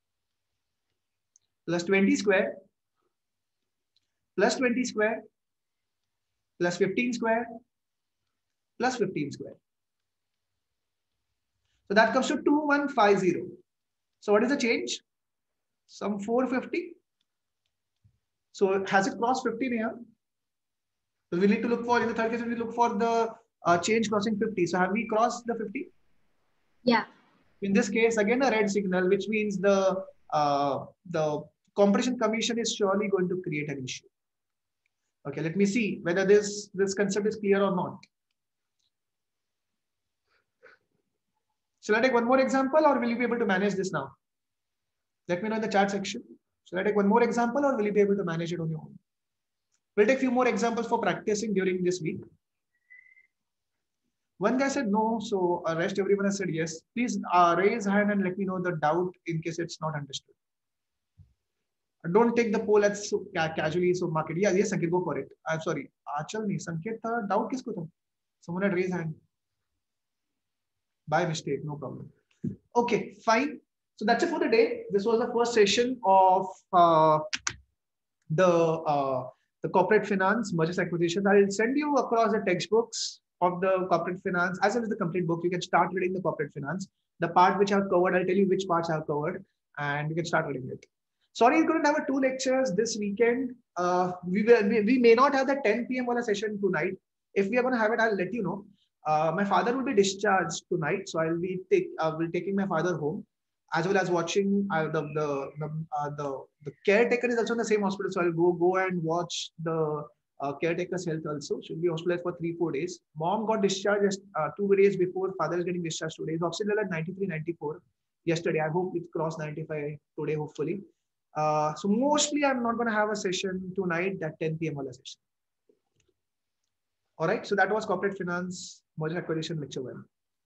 plus 20 square plus 20 square plus 15 square plus 15 square. So that comes to 2150. So what is the change? Some 450. So has it crossed 50 here? So we need to look for, in the third case, we look for the change crossing 50. So have we crossed the 50? Yeah. In this case, again, a red signal, which means the Competition Commission is surely going to create an issue. Okay, let me see whether this concept is clear or not. Shall I take one more example or will you be able to manage this now? Let me know in the chat section. Shall I take one more example or will you be able to manage it on your own? We'll take a few more examples for practicing during this week. One guy said no, so rest everyone has said yes. Please raise hand and let me know the doubt in case it's not understood. Don't take the poll as so casually, so market. Yeah, yes, Sanket, go for it. I'm sorry. Achal nahi. Sanket, doubt kisko tha? Someone had raised hand. By mistake, no problem. Okay, fine. So that's it for the day. This was the first session of the corporate finance mergers acquisitions. I'll send you across the textbooks of the corporate finance as well as the complete book. You can start reading the corporate finance. The part which I've covered, I'll tell you which parts I've covered, and you can start reading it. Sorry, we couldn't have 2 lectures this weekend. We may not have the 10 p.m. session tonight. If we are going to have it, I'll let you know. My father will be discharged tonight, so I'll be taking my father home, as well as watching the caretaker is also in the same hospital, so I'll go and watch the Caretaker's health also should be hospitalized for 3-4 days. Mom got discharged 2 days before father is getting discharged today. His oxygen level at 93, 94 yesterday. I hope it crossed 95 today, hopefully. So mostly I'm not going to have a session tonight, that 10 p.m. session. All right. So that was corporate finance merger acquisition lecture 1.